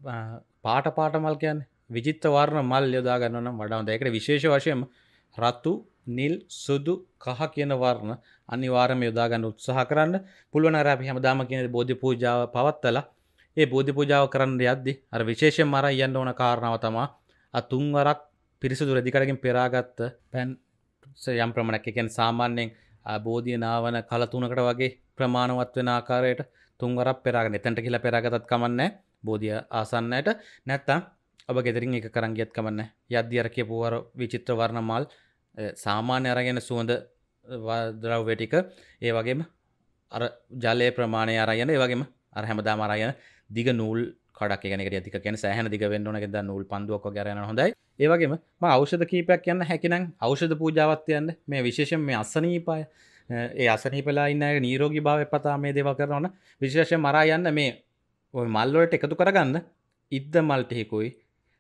පාට මල් කියන්නේ විචිත්‍ර වර්ණ මල් යොදා ගන්නවා නම් වඩා හොඳයි. ඒකට විශේෂ වශයෙන්ම රතු, නිල්, සුදු, කහ කියන වර්ණ අනිවාර්යයෙන්ම යොදා ගන්න උත්සාහ කරන්න. පුළුවන් අර අපි හැමදාම කියන බෝධි පූජාව පවත්තලා ඒ බෝධි පූජාව කරන්න යද්දි අර විශේෂයෙන්ම අර යන්න ඕන කාරණාව තමයි තුන්වරක් පිරිසුදු රෙදිකඩකින් පෙරාගත්ත පැන් යම් ප්‍රමාණයක්. ඒ කියන්නේ සාමාන්‍යයෙන් බෝධිය නාවන කල තුනකට වගේ ප්‍රමාණවත් වෙන ආකාරයට තුන්වරක් පෙරාගෙන එතනට කියලා පෙරාගතත් කමන්නේ බෝධිය ආසන්නයට. නැත්තම් ඔබ ගෙදරින් එක කරන් ගියත් කමන්නේ. යද්දි අර කියපු වර විචිත්‍ර වර්ණ මල් සාමාන්‍ය අරගෙන සුවඳ ද්‍රව්‍ය ටික ඒ වගේම අර ජලයේ ප්‍රමාණය අරගෙන ඒ වගේම අර හැමදාම අරගෙන දිග නූල් කඩක් කියන එකට යතික කියන්නේ සෑහෙන දිග වෙන්න ඕන එකද නූල් පන්දුවක් වගේ අරගෙන හොඳයි. ඒ වගේම මම ඖෂධ කීපයක් යන්න හැකිනම් ඖෂධ පූජාවක් යන්න මේ විශේෂයෙන් මේ අසනීපය ඒ අසනීපලා ඉන්න අය නිරෝගී භාවය පතා මේ දේවල් කරනවා නම් විශේෂයෙන් මරා යන්න මේ ওই මල් වලට එකතු කරගන්න ඉද්ද මල් ටිකකුයි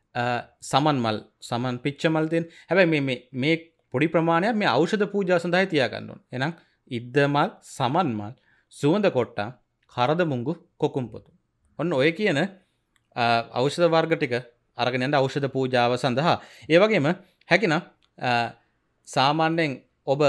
සමන් පිච්ච මල් තියෙන. හැබැයි මේ පොඩි ප්‍රමාණයක් මේ ඖෂධ පූජා සඳහා තියාගන්න ඕන. එහෙනම් ඉද්ද මල්, සමන් මල්, සුවඳ කොට්ටම්, කරද මුංගු, කොකුම් පොතු. ඔන්න ඔය කියන ඖෂධ වර්ග ටික අරගෙන යන්න ඖෂධ පූජාව සඳහා. ඒ වගේම හැකිනම් සාමාන්‍යයෙන් ඔබ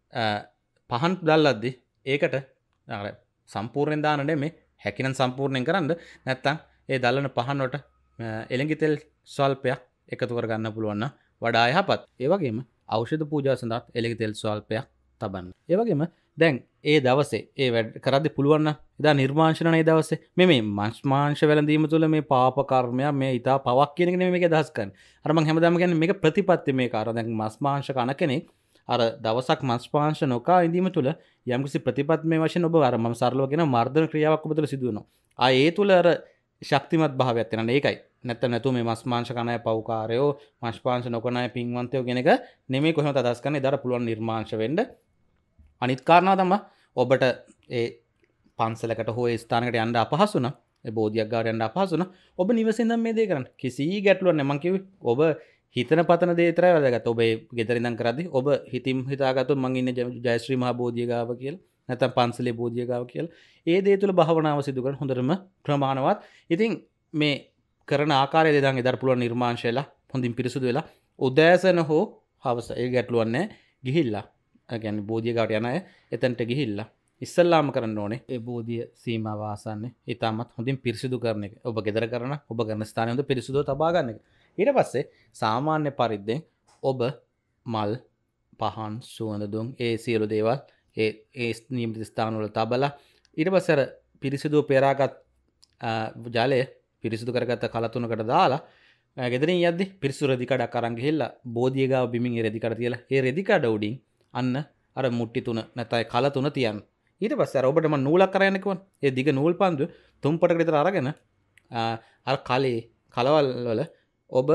පහන් දැල්ලද්දි ඒකට සම්පූර්ණයෙන් දාන්න නෙමෙයි හැකිනම් සම්පූර්ණයෙන් කරන්න. නැත්තම් ඒ දැල්ලන පහන් වලට එළඟි තෙල් ස්වල්පයක් එකතු කරගන්න පුළුවන් නම් වඩා යහපත්. ඒ වගේම ඖෂධ පූජාව සඳහා එළඟි තෙල් ස්වල්පයක් තබන්න. ඒ වගේම දැන් ඒ දවසේ ඒ වැඩ කරද්දී පුළුවන් නම් එදා නිර්මාංශන ඒ දවසේ මේ මාංශ වැළඳීම තුළ මේ පාප කර්මයක් මේ ඊටා පවක් කියන එක නෙමෙයි මේක අදහස් කරන්නේ. අර මම හැමදාම කියන්නේ මේක ප්‍රතිපත්ති මේක. අර දැන් මස් මාංශ කන කෙනෙක් අර දවසක් මස් මාංශ නොකා ඉඳීම තුළ යම්කිසි ප්‍රතිපත්තිමය වශයෙන් ඔබ අර මම සරලව කියන මර්ධන ක්‍රියාවක් ඔබ තුළ සිදු වෙනවා. ඒ තුළ අර ශක්තිමත් භාවයක් තියෙනවා. ඒකයි. නැත්නම් මේ මස් මාංශ කන අය පව්කාරයෝ මස් මාංශ නොකන අය පින්වන්තයෝ කියන එක නෙමෙයි කොහොමද අදහස් කරන්නේ. එදාට පුළුවන් නිර්මාංශ වෙන්න. අනිත් කාරණාව තමයි ඔබට ඒ පන්සලකට හෝ ඒ ස්ථානකට යන්න අපහසු නම් ඒ බෝධියක් ගාවට යන්න අපහසු නම් ඔබ නිවසෙන් මේ දේ කරන්න. කිසි ගැටලුවක් නැහැ. මම කිව්වේ ඔබ හිතන පතන දේ විතරයි වැදගත්. ඔබ ඒ ගෙදර ඉඳන් කරද්දී ඔබ හිතින් හිතාගත්තොත් මං ඉන්නේ ජයශ්‍රී මහා බෝධිය ගාව කියලා. නැත්නම් පන්සලේ බෝධිය ගාව කියලා. ඒ දේ තුල භාවනාව සිදු කරන හොඳටම ප්‍රමාණවත්. ඉතින් මේ කරන ආකාරය දෙදන් එදාට පුළුවන් නිර්මාංශයලා හොඳින් පිරිසුදු වෙලා උදෑසන හෝ හවස ඒ ගැටලුවක් නැහැ. ගිහිල්ලා ගැන බෝධිය ගාවට යන අය එතනට ගිහිල්ලා ඉස්සල්ලාම කරන්න ඕනේ ඒ බෝධිය සීමාව ආසන්නේ ඊටමත් හොඳින් පිරිසිදු කරන එක. ඔබ ගෙදර කරන ඔබ කරන ස්ථානයේ හොඳ පිරිසිදුව තබා ගන්න එක. ඊට පස්සේ සාමාන්‍ය පරිද්දෙන් ඔබ මල්, පහන්, සුවඳ දුම් ඒ සියලු දේවල් ඒ නියමිත ස්ථානවල තබලා ඊට පස්සේ අර පිරිසිදුව පෙරාගත් ජලය පිරිසිදු කරගත්ත කලතුනකට දාලා ගෙදරින් යද්දි පිරිසිදු රෙදි කඩක් අරන් ගිහිල්ලා බෝධිය ගාව බිමින් ඒ රෙදි කඩ තියලා ඒ රෙදි කඩ උඩින් අන්න අර මුට්ටි තුන නැත්නම් කල තුන තියන්න. ඊට පස්සේ අර ඔබට මම නූලක් අරගෙන කිව්වනේ. ඒ දිග නූල් පන්දුව තුම්පටකට විතර අරගෙන අර කලවල් වල ඔබ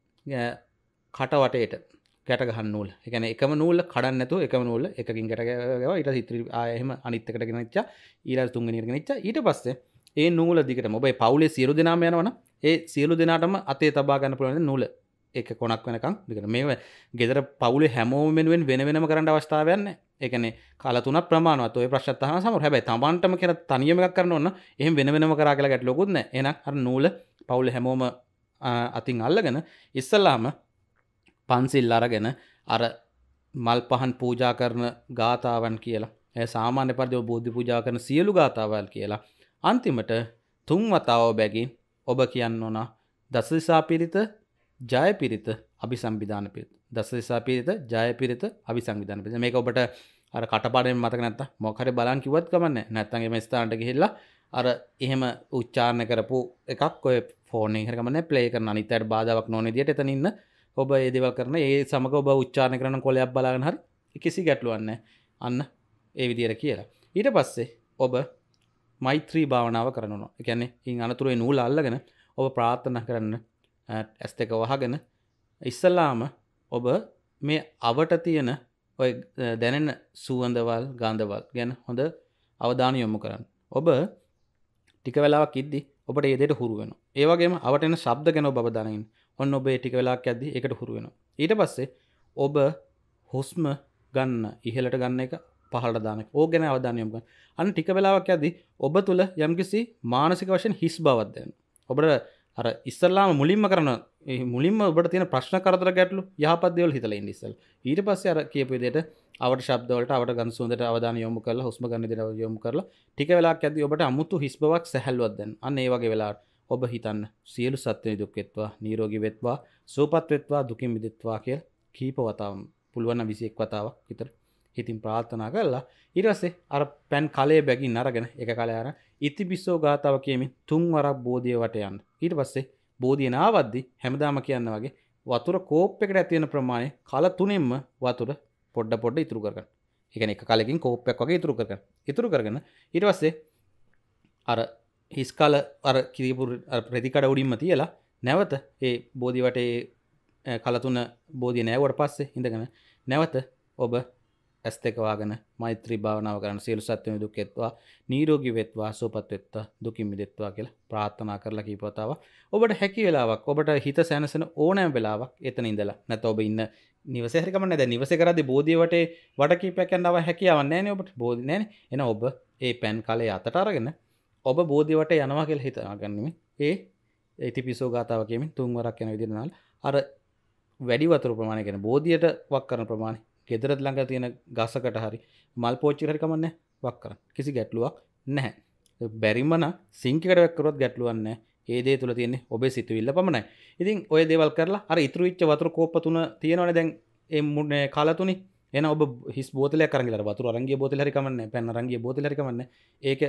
කට වටේට ගැට ගහන්න නූල. ඒ කියන්නේ එකම නූල කඩන්න නැතුව එකම නූල එකකින් ගැට ගාවා. ඊට පස්සේ ඉතිරි ආයෙ එහෙම අනිත් එකට ගෙනිච්චා. ඊළඟ තුන්වෙනි එකට ගෙනිච්චා. ඊට පස්සේ ඒ නූල දිගටම ඔබ ඒ පවුලේ සියලු දෙනාම යනවනම් ඒ සියලු දෙනාටම අතේ තබා ගන්න පුළුවන් නූල එක කොනක් වෙනකන් දිගට. මේ ගෙදර පවුලේ හැමෝම වෙනුවෙන් වෙන වෙනම කරන්න අවස්ථාවක් නැහැ. ඒ කියන්නේ කාල තුනක් ප්‍රමාණවත්. ඔය ප්‍රශ්නත් අහන සමහර. හැබැයි තමන්ටම කියලා තනියම එකක් කරන්න ඕන නම් එහෙම වෙන වෙනම කරා කියලා ගැටලුවකුත් නැහැ. එහෙනම් අර නූල පවුලේ හැමෝම අතින් අල්ලගෙන ඉස්සල්ලාම පන්සිල් අරගෙන අර මල් පහන් පූජා කරන ගාතාවන් කියලා සාමාන්‍ය පරිදි බෝධි පූජා කරන සියලු ගාථාවල් කියලා අන්තිමට 3 වතාව බැගින් ඔබ කියන්න ඕන දසදිසා පිරිත ජය පිරිත අභිසංවිධාන පිරිත. දසදිසා පිරිත ජය පිරිත අභිසංවිධාන පිරිත. මේක ඔබට අර කටපාඩම් මතක නැත්තම් මොකක් හරි බලන් කිව්වත් කමන්නේ. නැත්තම් එමෙ ස්ථානට ගිහිල්ලා අර එහෙම උච්චාරණය කරපු එකක් ඔය ෆෝන් එකේ කමන්නේ ප්ලේ කරන අනිත් අයට බාධාවක් නොවන විදියට එතන ඉන්න ඔබ ඒ දේවල් කරන ඒ සමග ඔබ උච්චාරණය කරන කොලයක් බලාගෙන හරි කිසි ගැටලුවක් නැහැ. අන්න ඒ විදියට කියලා. ඊට පස්සේ ඔබ මෛත්‍රී භාවනාව කරනවා. ඒ කියන්නේ ඉන් අනතුරු ඒ නූල අල්ලගෙන ඔබ ප්‍රාර්ථනා කරන්න ඇස් දෙක වහගෙන ඉස්සලාම ඔබ මේ අවට තියෙන ඔය දැනෙන සුවඳවල් ගන්ධවල් ගැන හොඳ අවධානය යොමු කරන්න. ඔබ ටික වෙලාවක් ඉද්දි ඔබට ඒ දෙයට හුරු වෙනවා. ඒ වගේම අවට එන ශබ්ද ගැන ඔබ අවධානය යොමු. ඔන්න ඔබ ටික වෙලාවක් යද්දි ඒකට හුරු වෙනවා. ඊට පස්සේ ඔබ හුස්ම ගන්න ඉහළට ගන්න එක පහළට දාන එක. ඕක ගැන අවධානය යොමු කරන්න. අන්න ටික වෙලාවක් යද්දි ඔබ තුල යම්කිසි මානසික වශයෙන් හිස් බවක් දැනෙනවා. ඔබට අර ඉස්සල්ලාම මුලින්ම කරන මුලින්ම ඔබට තියෙන ප්‍රශ්න කරදර ගැටලු යහපත් දේවල් හිතලා ඉන්න ඉස්සෙල්ලා. ඊට පස්සේ අර කියපු විදිහට අවට ශබ්ද වලට අවට ගඳ සුවඳට අවධානය යොමු කරලා හුස්ම ගන්න විදිහට යොමු කරලා ටික වෙලාවක් යද්දී ඔබට අමුතු හිස් බවක් සැහැල්ලුවක් දැනෙනවා. අන්න ඒ වගේ වෙලාවට ඔබ හිතන්න සියලු සත්ත්ව දුක් වෙත්වා, නිරෝගී වෙත්වා, සුවපත් වෙත්වා, දුකින් මිදෙත්වා කියලා කීප වතාවක් පුළුවන් නම් 21 වතාවක් විතර හිතින් ප්‍රාර්ථනා කරලා ඊට පස්සේ අර පෑන් කලයේ බැගින් අරගෙන එක කලය අරන් ඉතිපිසෝ ගාතාව කියමින් 3 වරක් බෝධිය වට යන්න. ඊට පස්සේ බෝධිය නාවද්දි හැමදාම කියන්න වගේ වතුර කෝප් එකට ඇති වෙන ප්‍රමාණය කල 3ෙන්ම වතුර පොඩ ඉතුරු කරගන්න. ඒ කියන්නේ එක කලකින් කෝප් එකක් වගේ ඉතුරු කරගන්න. ඉතුරු කරගෙන ඊට පස්සේ අර හිස් කල අර කිරිපු ප්‍රතිකඩ උඩින්ම තියලා නැවත ඒ බෝධි වටේ කල 3 බෝධිය නෑවුවට පස්සේ ඉඳගෙන නැවත ඔබ ඇස් දෙක වහගෙන මෛත්‍රී භාවනාව කරන සියලු සත්ත්වයන් දුක් වෙත්වා, නිරෝගී වෙත්වා, සුවපත් වෙත්වා, දුකින් මිදෙත්වා කියලා ප්‍රාර්ථනා කරලා කීප වතාවක් ඔබට හැකි වෙලාවක් ඔබට හිත සැනසෙන ඕනෑම වෙලාවක් එතන ඉඳලා නැත්නම් ඔබ ඉන්න නිවසේ හරි කමන්නේ. දැන් නිවසේ කරද්දී බෝධිය වටේ වඩ කීපයක් යනව හැකියාවක් නැහැ නේ ඔබට. බෝධි නැහැ නේ. එහෙනම් ඔබ ඒ පෑන් කලයේ අතට අරගෙන ඔබ බෝධිය වටේ යනවා කියලා හිතාගන්නෙමි. ඒ ඉතිපිසෝ ගාතාව කියමින් 3 වරක් යන විදිහට නාල අර වැඩි වතුර ප්‍රමාණය කියන බෝධියට වක් කරන ප්‍රමාණය ගෙදරත් ළඟ තියෙන ගසකට හරි මල් පෝච්චියකට හරි කමන්නේ වක් කරන්න. කිසි ගැටලුවක් නැහැ. බැරිම නම් සිංක් එකට වක් කරොත් ගැටලුවක් නැහැ. ඒ දේ තුල තියෙන්නේ ඔබේ සිතුවිල්ල පමණයි. ඉතින් ඔය දේවල් කරලා අර ඉතුරු වෙච්ච වතුර කෝප්ප 3 තියෙනවනේ දැන් ඒ කල තුනේ. එහෙනම් ඔබ හිස් බෝතලයක් අරන් ගිහලා වතුර අරන් ගිය බෝතලෙ හරි කමන්නේ. පෑන් අරන් ගිය බෝතලෙ හරි කමන්නේ. ඒක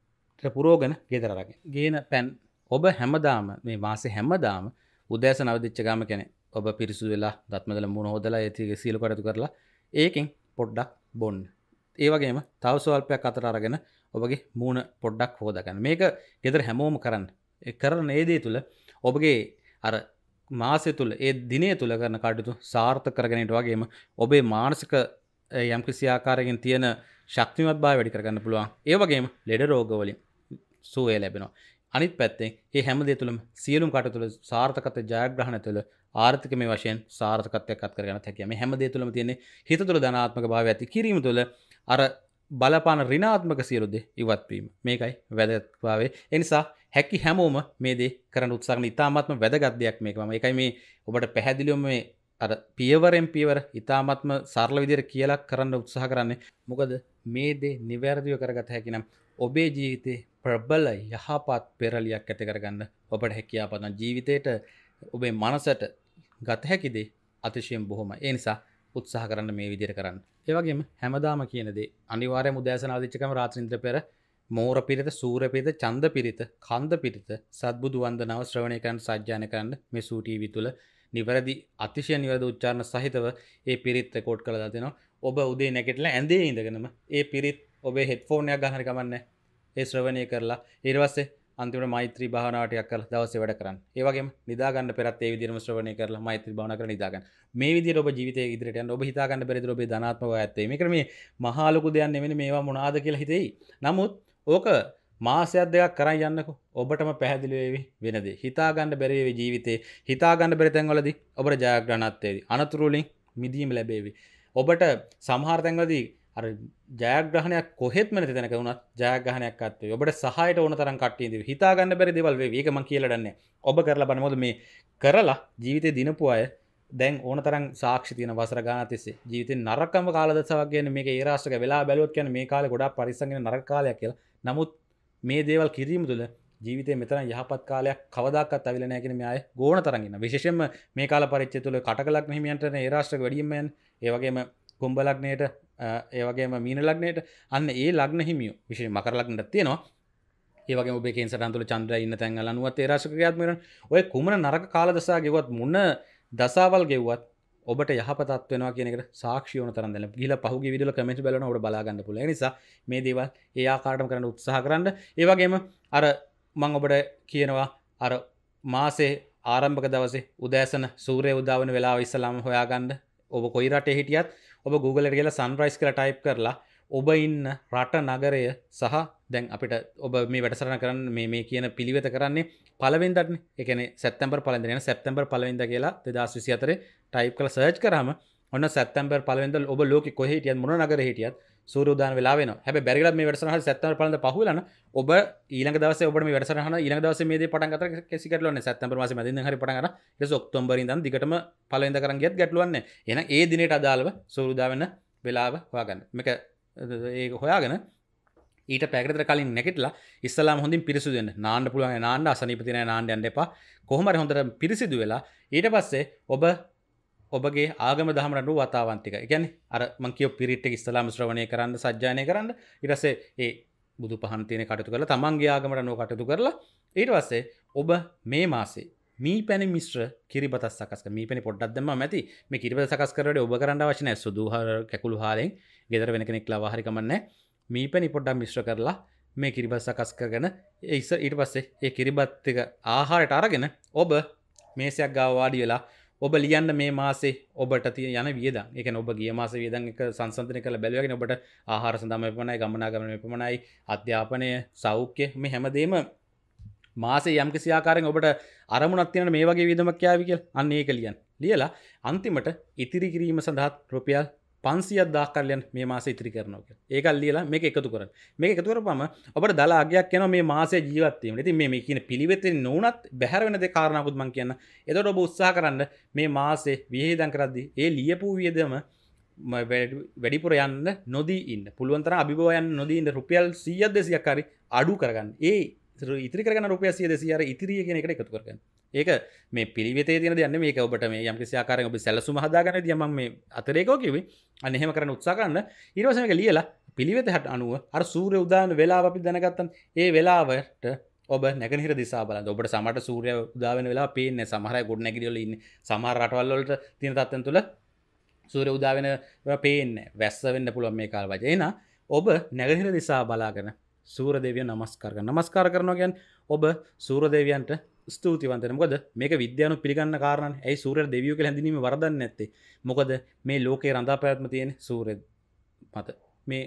පුරෝගන ගෙදර අරගෙන. ගේන පෑන් ඔබ හැමදාම මේ මාසේ හැමදාම උදෑසන අවදිච්ච ගාම කියන්නේ ඔබ පිරිසුදු වෙලා දත්මදල මුණ හොදලා ඒ සීල කටයුතු කරලා ඒකෙන් පොඩ්ඩක් බොන්න. ඒ වගේම තව ස්වල්පයක් අතට අරගෙන ඔබගේ මූණ පොඩ්ඩක් හොදා ගන්න. මේක ගෙදර හැමෝම කරන්න. ඒ කරන ඒ දේ තුල ඔබගේ අර මාසය තුල ඒ දිනය තුල කරන කටයුතු සාර්ථක කරගෙන යන්න වගේම ඔබේ මානසික යම්කිසි ආකාරයකින් තියෙන ශක්තිමත්භාවය වැඩි කරගන්න පුළුවන්. ඒ වගේම ලෙඩ රෝග වලින් සුවය ලැබෙනවා. අනිත් පැත්තෙන් මේ හැම දේ තුළම සියලුම කටයුතු තුළ සාර්ථකත්වය ජයග්‍රහණය තුළ ආර්ථිකමය වශයෙන් සාර්ථකත්වයක් අත් කරගන්නත් හැකියි. මේ හැම දේ තුළම තියෙන්නේ හිත තුළ ධනාත්මක භාවය ඇති කිරීම තුළ අර බලපාන ඍණාත්මක සියලු දේ ඉවත් වීම. මේකයි වැදගත්භාවය. ඒ නිසා හැකි හැමෝම මේ දේ කරන්න උත්සාහ කරන ඉතාමත්ම වැදගත් දෙයක් මේක. මම ඒකයි මේ ඔබට පැහැදිලිවම මේ අර පියවරෙන් පියවර ඉතාමත්ම සරල විදිහට කියලා කරන්න උත්සාහ කරන්නේ. මොකද මේ දේ නිවැරදිව කරගත හැකි නම් ඔබේ ජීවිතේ ප්‍රබල යහපත් පෙරලියක් ඇති කරගන්න ඔබට හැකියාව පදන ජීවිතේට ඔබේ මනසට ගත හැකි දේ අතිශයින් බොහොමයි. ඒ නිසා උත්සාහ කරන්න මේ විදිහට කරන්න. ඒ වගේම හැමදාම කියන දේ අනිවාර්යයෙන්ම උදෑසන ආදිච්චකම රාත්‍රී නිද්‍ර පෙර මෝර පිරිත, සූර පිරිත, චන්ද පිරිත, කන්ද පිරිත, සත්බුදු වන්දනාව ශ්‍රවණය කරන්න සජ්ජායනා කරන්න මේ සූ ටීවී තුල නිවැරදි අතිශය නිවැරදි උච්චාරණ සහිතව ඒ පිරිත් රෙකෝඩ් කරලා දෙනවා. ඔබ උදේ නැගිටලා ඇඳේ ඉඳගෙනම ඒ පිරිත් ඔබේ හෙඩ්ෆෝන් එකක් ගන්න හරි කමන්නේ. ඒ ශ්‍රවණය කරලා ඊට පස්සේ අන්තිමට මෛත්‍රී භාවනාව ටිකක් කරලා දවසේ වැඩ කරන්න. ඒ වගේම නිදා ගන්න පෙරත් ඒ විදිහටම ශ්‍රවණය කරලා මෛත්‍රී භාවනා කරලා නිදා ගන්න. මේ විදිහට ඔබ ජීවිතයේ ඉදිරියට යන්න ඔබ හිතා ගන්න බැරිද ඔබේ ධනාත්මක වායත්තේ. මේක මේ මහා ලොකු දෙයක් නෙවෙයි මේවා මොනවාද කියලා හිතෙයි. නමුත් ඕක මාසයක් දෙකක් කරන් යන්නකෝ ඔබටම පැහැදිලි වේවි වෙන දේ. හිතා ගන්න බැරි වේවි ජීවිතේ. හිතා ගන්න බැරි තැන්වලදී ඔබට ජයග්‍රහණත් වේවි. අනතුරු වලින් මිදීම ලැබේවි. ඔබට සමහර තැන්වලදී අර ජයග්‍රහණයක් කොහෙත්ම නැති තැනක වුණත් ජයග්‍රහණයක් අත් වෙයි. ඔබට සහායට ඕන තරම් කට්ටිය ඉඳී. හිතා ගන්න බැරි දේවල් වෙවි. ඒක මම කියලා දන්නේ. ඔබ කරලා බලන්න. මොකද මේ කරලා ජීවිතේ දිනපු අය දැන් ඕනතරම් සාක්ෂි තියෙන වසර ගානක් තිස්සේ ජීවිතේ නරකම කාලදසාවක් කියන්නේ මේක ඒ රාෂ්ට්‍රක වෙලා බැලුවොත් කියන්නේ මේ කාලේ ගොඩාක් පරිස්සම්ගෙන නරක කාලයක් කියලා. නමුත් මේ දේවල් කිරීම තුළ ජීවිතේ මෙතන යහපත් කාලයක් කවදාකවත් අවිල නැහැ කියන මේ අය ගෝණ තරම් ඉන්නවා. විශේෂයෙන්ම මේ කාල පරිච්ඡේදය තුළ කටක ලග්න හිමියන්ට ඒ රාෂ්ට්‍රක වැඩියෙන්ම යන්නේ. ඒ වගේම කුම්භ ලග්නයේට ඒ වගේම මීන ලග්නයේට අන්න ඒ ලග්න හිමියෝ විශේෂයෙන් මකර ලග්නයක් තියෙනවා. ඒ වගේම ඔබේ කේන්සර් අන්තුල චන්ද්‍රය ඉන්න තැන් වල 90ත් ඒ රාශික ක්‍රියාත්මක වෙනවා. ඔය කුමන නරක කාල දසා ගෙවුවත් මොන දසාවල් ගෙවුවත් ඔබට යහපතක් වෙනවා කියන එකට සාක්ෂි වුණ තරම් දැන් ගිහිලා පහුගිය වීඩියෝ වල කමෙන්ට් බලනවා ඔබට බලා ගන්න පුළුවන්. ඒ නිසා මේ දේවල් ඒ ආකාරයටම කරන්න උත්සාහ කරන්න. ඒ වගේම අර මම ඔබට කියනවා අර මාසේ ආරම්භක දවසේ උදෑසන සූර්ය උදා වෙන වෙලාව ඉස්සලාම හොයාගන්න. ඔබ කොයි රටේ හිටියත් ඔබ Google එකට ගිහලා සන්රයිස් කියලා ටයිප් කරලා ඔබ ඉන්න රට නගරය සහ දැන් අපිට ඔබ මේ වැඩසටහන කරන්න මේ කියන පිළිවෙත කරන්නේ පළවෙනිදානේ. ඒ කියන්නේ සැප්තැම්බර් පළවෙනිදා යන සැප්තැම්බර් පළවෙනිදා කියලා 2024 ටයිප් කරලා සර්ච් කරාම ඔන්න සැප්තැම්බර් පළවෙනිදා ඔබ ලෝකෙ කොහේ හිටියත් මොන නගරේ හිටියත් සූර්ය උදාන වෙලා වෙනවා. හැබැයි බැරි ගලත් මේ වැඩසටහන සැප්තැම්බර් පළවෙනිදා පහුවෙලා නම් ඔබ ඊළඟ දවසේ ඔබට මේ වැඩසටහන ඊළඟ දවසේ මේ දේ පටන් ගන්නතර කිසි ගැටලුවක් නැහැ. සැප්තැම්බර් මාසේ මැදින් හරි පටන් ගන්න. ඊට පස්සේ ඔක්තෝබර් ඉඳන් දිගටම පළවෙනිදා කරන් ගියත් ගැටලුවක් නැහැ. එහෙනම් ඒ දිනේට අදාළව සූර්ය උදා වෙන වෙලාව හොයාගන්න. මේක ඒක හොයාගෙන ඊට පැකටතර කලින් නැගිටලා ඉස්සලාම හොඳින් පිරිසිදු වෙන්න. නාන්න පුළුවන් නාන්න අසනීප තියෙන නාන්න යන්න එපා. කොහොම හරි හොඳට පිරිසිදු වෙලා ඊට පස්සේ ඔබගේ ආගම දහම රටු වතාවන්තික. ඒ කියන්නේ අර මං කියව පිරිත් එක ඉස්සලාම ශ්‍රවණය කරන්න සජ්ජායනය කරන්න. ඊට පස්සේ ඒ බුදු පහන් තියෙන කටයුතු කරලා තමන්ගේ ආගමට අනුව කටයුතු කරලා ඊට පස්සේ ඔබ මේ මාසේ මීපැණි මිශ්‍ර කිරිබතක් සකස් කරලා මීපැණි පොඩ්ඩක් දැම්මම ඇති. මේ කිරිබත සකස් කරලා ඔබ කරන්න අවශ්‍ය නැහැ. සුදු කැකුළු හාලෙන් ගෙදර වෙන කෙනෙක් ලවා හරි කමන්නේ. මීපැණි පොඩ්ඩක් මිශ්‍ර කරලා මේ කිරිබත් සකස් කරගෙන ඊට පස්සේ ඒ කිරිබත් ටික ආහාරයට අරගෙන ඔබ මේසයක් ගාව වාඩි වෙලා ඔබ ලියන්න මේ මාසේ ඔබට තියෙන යන වියදම්. ඒ කියන්නේ ඔබ ගිය මාසේ වියදම් එක සංසන්දනය කරලා බැලුවාගෙන ඔබට ආහාර සඳහා මෙපමණයි, ගමනාගමන මෙපමණයි, අධ්‍යාපනය, සෞඛ්‍ය මේ හැමදේම මාසේ යම්කිසි ආකාරයෙන් ඔබට අරමුණක් තියෙන මේ වගේ වියදමක් යාවි කියලා. අන්න ඒක ලියන්න. ලියලා අන්තිමට ඉතිරි කිරීම සඳහා රුපියල් 500ක් දාක් කරලා මේ මාසේ ඉතිරි කරනවා කියලා. ඒක ලියලා මේක එකතු කරන්න. මේක එකතු කරපුවම ඔබට දල අගයක් යනවා මේ මාසේ ජීවත් වීමට. ඉතින් මේ කියන පිළිවෙතෙන් නොඋනත් බැහැර වෙන දේ කාරණාකුත් මම කියන්න. එතකොට ඔබ උත්සාහ කරන්න මේ මාසේ වියදම් කරද්දී ඒ ලියපු වියදම වැඩිපුර යන්න නොදී ඉන්න. පුළුවන් තරම් අභිභව යන්න නොදී ඉන්න රුපියල් 100ක් 200ක් හරි අඩු කරගන්න. ඒ ඉතිරි කරගන්න රුපියල් 100 200 හරි ඉතිරිය කියන එකට එකතු කරගන්න. ඒක මේ පිළිවෙතේ තියෙන දෙයක් නෙමෙයි. මේක ඔබට මේ යම්කිසි ආකාරයෙන් ඔබ සැලසුම හදාගන්න විදිය මම මේ අතරේකෝ කිව්වේ. අන්න එහෙම කරන්න උත්සාහ කරන්න. ඊට පස්සේ මේක ලියලා පිළිවෙතට අනුව අර සූර්ය උදාන වෙලාව අපි දැනගත්තන්. ඒ වෙලාවට ඔබ නැගෙනහිර දිශාව බලන්න. ඔබට සමහරට සූර්ය උදා වෙන වෙලාව පේන්නේ නැහැ. සමහර අය ගොඩ නැගිලි වල ඉන්නේ. සමහර රටවල් වලට තියෙන තත්ත්වෙන් තුල සූර්ය උදා වෙන වෙලාව පේන්නේ නැහැ. වැස්ස වෙන්න පුළුවන් මේ කාල වගේ. එහෙනම් ඔබ නැගෙනහිර දිශාව බලාගෙන සූර්ය දෙවියන් නමස්කාර කරනවා. නමස්කාර කරනවා කියන්නේ ඔබ සූර්ය දෙවියන්ට ස්තුතිවන්ත වෙනවා. මොකද මේක විද්‍යාවනුත් පිළිගන්න කාරණානේ. ඇයි සූර්ය දෙවියෝ කියලා හැඳින්වීම වරදන්නේ නැත්තේ? මොකද මේ ලෝකේ රඳා පැවැත්ම තියෙන සූර්ය මත. මේ